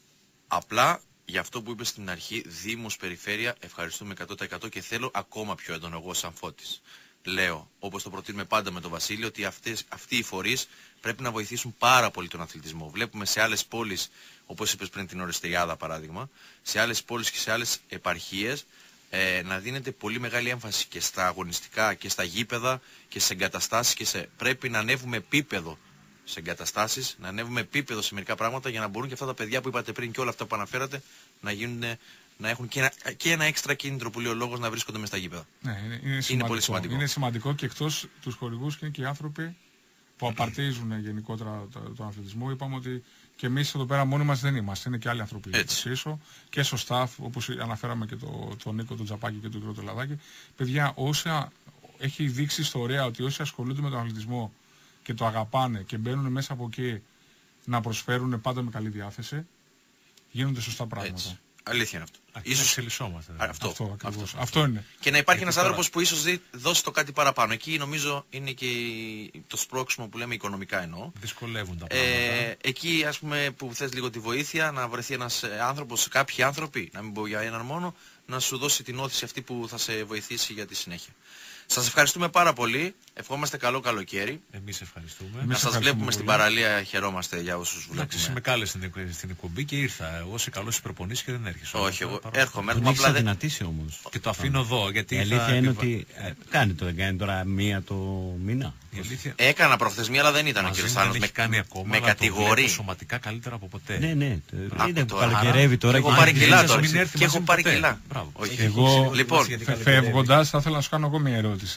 Απλά για αυτό που είπε στην αρχή, Δήμος, Περιφέρεια, ευχαριστούμε εκατό τοις εκατό και θέλω ακόμα πιο έντονο εγώ σαν Φώτης. Λέω, όπως το προτείνουμε πάντα με τον Βασίλη, ότι αυτές, αυτοί οι φορείς πρέπει να βοηθήσουν πάρα πολύ τον αθλητισμό. Βλέπουμε σε άλλες πόλεις, όπως είπες πριν την Ορεστριάδα παράδειγμα, σε άλλες πόλεις και σε άλλες επαρχίες, ε, να δίνεται πολύ μεγάλη έμφαση και στα αγωνιστικά και στα γήπεδα και σε εγκαταστάσεις και σε... πρέπει να ανέβουμε επίπεδο σε εγκαταστάσεις, να ανέβουμε επίπεδο σε μερικά πράγματα για να μπορούν και αυτά τα παιδιά που είπατε πριν και όλα αυτά που αναφέρατε να, γίνουν, να έχουν και ένα, και ένα έξτρα κίνητρο που λέει ο λόγος να βρίσκονται μες στα γήπεδα. Ναι, είναι, είναι, σημαντικό. πολύ σημαντικό. Είναι σημαντικό και εκτός τους χορηγούς και είναι και οι άνθρωποι που απαρτίζουν γενικότερα το- τον αθλητισμό. Είπαμε ότι και εμείς εδώ πέρα μόνοι μας δεν είμαστε. Είναι και άλλοι άνθρωποι Έτσι. πίσω και στο staff, όπως αναφέραμε και τον το Νίκο, τον Τζαπάκη και τον κύριο Τελαδάκη. Παιδιά, όσα έχει δείξει ιστορία ότι όσοι ασχολούνται με τον αθλητισμό και το αγαπάνε και μπαίνουν μέσα από εκεί να προσφέρουν πάντα με καλή διάθεση, γίνονται σωστά πράγματα. Έτσι. Αλήθεια είναι αυτό. Ίσως Ίσως εξελισσόμαστε. Α, δηλαδή. αυτό. Αυτό, ακριβώς. αυτό. Αυτό είναι. Και να υπάρχει ένας τώρα- άνθρωπος που ίσως δει, δώσει το κάτι παραπάνω. Εκεί νομίζω είναι και η- το σπρώξιμο που λέμε οικονομικά εννοώ. Δυσκολεύουν τα πράγματα. Ε, εκεί ας πούμε που θες λίγο τη βοήθεια, να βρεθεί ένας ε, άνθρωπος, κάποιοι άνθρωποι, να μην πω για έναν μόνο, να σου δώσει την όθηση αυτή που θα σε βοηθήσει για τη συνέχεια. Σας ευχαριστούμε πάρα πολύ. Ευχόμαστε καλό καλοκαίρι. Εμείς ευχαριστούμε. Εμείς Να σας ευχαριστούμε βλέπουμε στην πολύ. παραλία, χαιρόμαστε για όσους Εντάξει, εσύ με βλέπουμε. κάλεσες στην, εκ- στην εκπομπή και ήρθα. Εγώ σε καλώ στις προπονήσεις και δεν έρχεσαι. Όχι, Όμως, εγώ παρόλα έρχομαι. Τον έρχομαι έχεις απλά δεν... αδυνατήσει όμως. Και το αφήνω εδώ γιατί Η θα αλήθεια είναι επιβα- ότι ε, κάνει το, δεν κάνει τώρα μία το μήνα. Η αλήθεια... Έκανα προθεσμία αλλά δεν ήταν ο μαζί κύριος μου δεν Θάνος. έχει κάνει ακόμα, με αλλά το κατηγορεί. βλέπω σωματικά καλύτερα από ποτέ. Ναι, ναι. Άκου Είναι που τώρα. καλοκαιρεύει τώρα. Και έχω και- πάρει και- κιλά σας τώρα. μην έρθει Και μαζί έχω μου πάρει ποτέ. κιλά. Μπράβο. Όχι. Εγώ, Λοιπόν, γιατί Φε- καλοκαιρεύει. φεύγοντας, θα ήθελα να σου κάνω εγώ μια ερώτηση.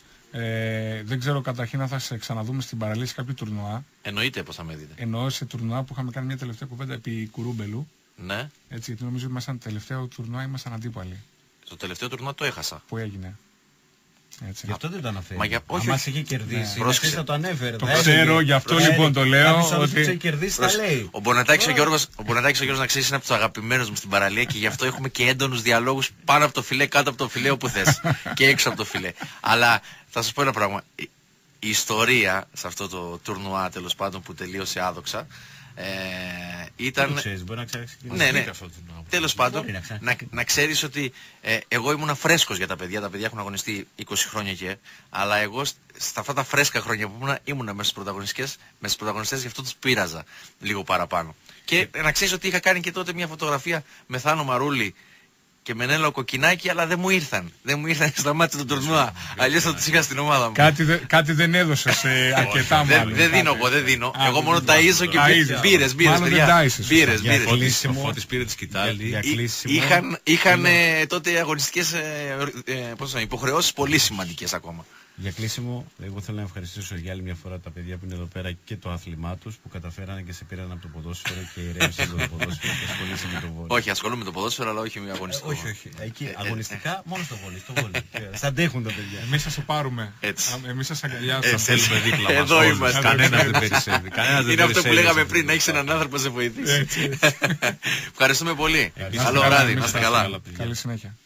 Ε, δεν ξέρω καταρχήν αν θα σε ξαναδούμε στην παραλία σε κάποιο τουρνουά. εννοείται πως θα με δείτε. Εννοώ σε τουρνουά που είχαμε κάνει μια τελευταία κουβέντα επί Κουρούμπελου. Ναι. Έτσι, γιατί νομίζω ότι ήμασταν τελευταίο τουρνουά, ήμασταν αντίπαλοι. Το τελευταίο τουρνουά το έχασα. Που έγινε. Έτσι. Γι' αυτό δεν το αναφέρει. Μα για- όχι, Αν μας όχι. είχε κερδίσει, Ναι. ναι. Πρόσεξε. θα το ανέφερε. Το θα ξέρω, έλεγε. γι' αυτό Θα λοιπόν έλεγε. το λέω Κάποιος άλλος που ότι- τους έχει κερδίσει θα λέει. Ο Μπονατάκης ο Γιώργος, ο Μπονατάκης ο Γιώργος να ξέρεις είναι από τους αγαπημένους μου στην παραλία και γι' αυτό έχουμε και έντονους διαλόγους πάνω από το φιλέ, κάτω από το φιλέ όπου θες και έξω από το φιλέ. Αλλά θα σας πω ένα πράγμα. Η, η ιστορία σε αυτό το τουρνουά τέλος πάντων που τελείωσε άδοξα ε, Δεν το ήταν... ξέρεις, μπορεί να ξέρεις. Ναι, ναι. Βγήκα αυτό το τουρνουά. Τέλος πάντων, Μπορεί να ξέρεις. να, να ξέρεις ότι ε, εγώ ήμουν φρέσκος για τα παιδιά. Τα παιδιά έχουν αγωνιστεί είκοσι χρόνια και, αλλά εγώ σ- στα αυτά τα φρέσκα χρόνια που ήμουν, ήμουνα μέσα στους πρωταγωνιστές, μέσα στους πρωταγωνιστές, γι' αυτό τους πείραζα λίγο παραπάνω. Και ε, να ξέρεις ότι είχα κάνει και τότε μια φωτογραφία με Θάνο Μαρούλη και με Νέλο Κοκκινάκη, αλλά δεν μου ήρθαν. Δεν μου ήρθαν στα μάτια του τουρνουά. Αλλιώς θα τους είχα στην ομάδα μου. Κάτι, δε- κάτι δεν έδωσε σε αρκετά Δεν, μάλλον. δεν δίνω κάτι. εγώ, δεν δίνω. Α, Εγώ δεν μόνο δίνεις. ταΐζω και Ταΐζεις. μπύρες, μπύρες, Μάλλον δεν παιδιά. ταΐζεις, σωστά. Μπύρες, Για μπύρες. κλείσιμο. Ο Φώτης πήρε τη σκητάλη. Για Εί- κλείσιμο. Είχαν, είχαν ε, τότε αγωνιστικές ε, ε, πώς το λένε, υποχρεώσεις πολύ σημαντικές ακόμα. Για κλείσιμο, εγώ θέλω να ευχαριστήσω για άλλη μια φορά τα παιδιά που είναι εδώ πέρα και το άθλημά τους που καταφέρανε και σε πήραν από το ποδόσφαιρο και ηρέμησαν το ποδόσφαιρο και ασχολήσαν με το βόλιο. Όχι, ασχολούμαι με το ποδόσφαιρο, αλλά όχι με αγωνιστικό. όχι, όχι. Εκεί Ε, ε, αγωνιστικά μόνο στο βόλιο. Στο βόλιο. Σ' αντέχουν τα παιδιά. Εμείς θα σε πάρουμε. Έτσι. Α, Εμείς θα σε Ε, αγκαλιάσουμε. Θέλουμε δίπλα μας Εδώ όλους. είμαστε. Κανένας δεν περισσεύει. Κανένας δεν Είναι αυτό που περισσεύει λέγαμε σε πριν, να αυτό. έχεις έναν άνθρωπο να σε βοηθήσει. Έτσι. Ευχαριστούμε πολύ. Να είστε Καλό καλά, βράδυ, εμείς να είστε θα καλά. καλά, παιδιά. Καλή συνέχεια.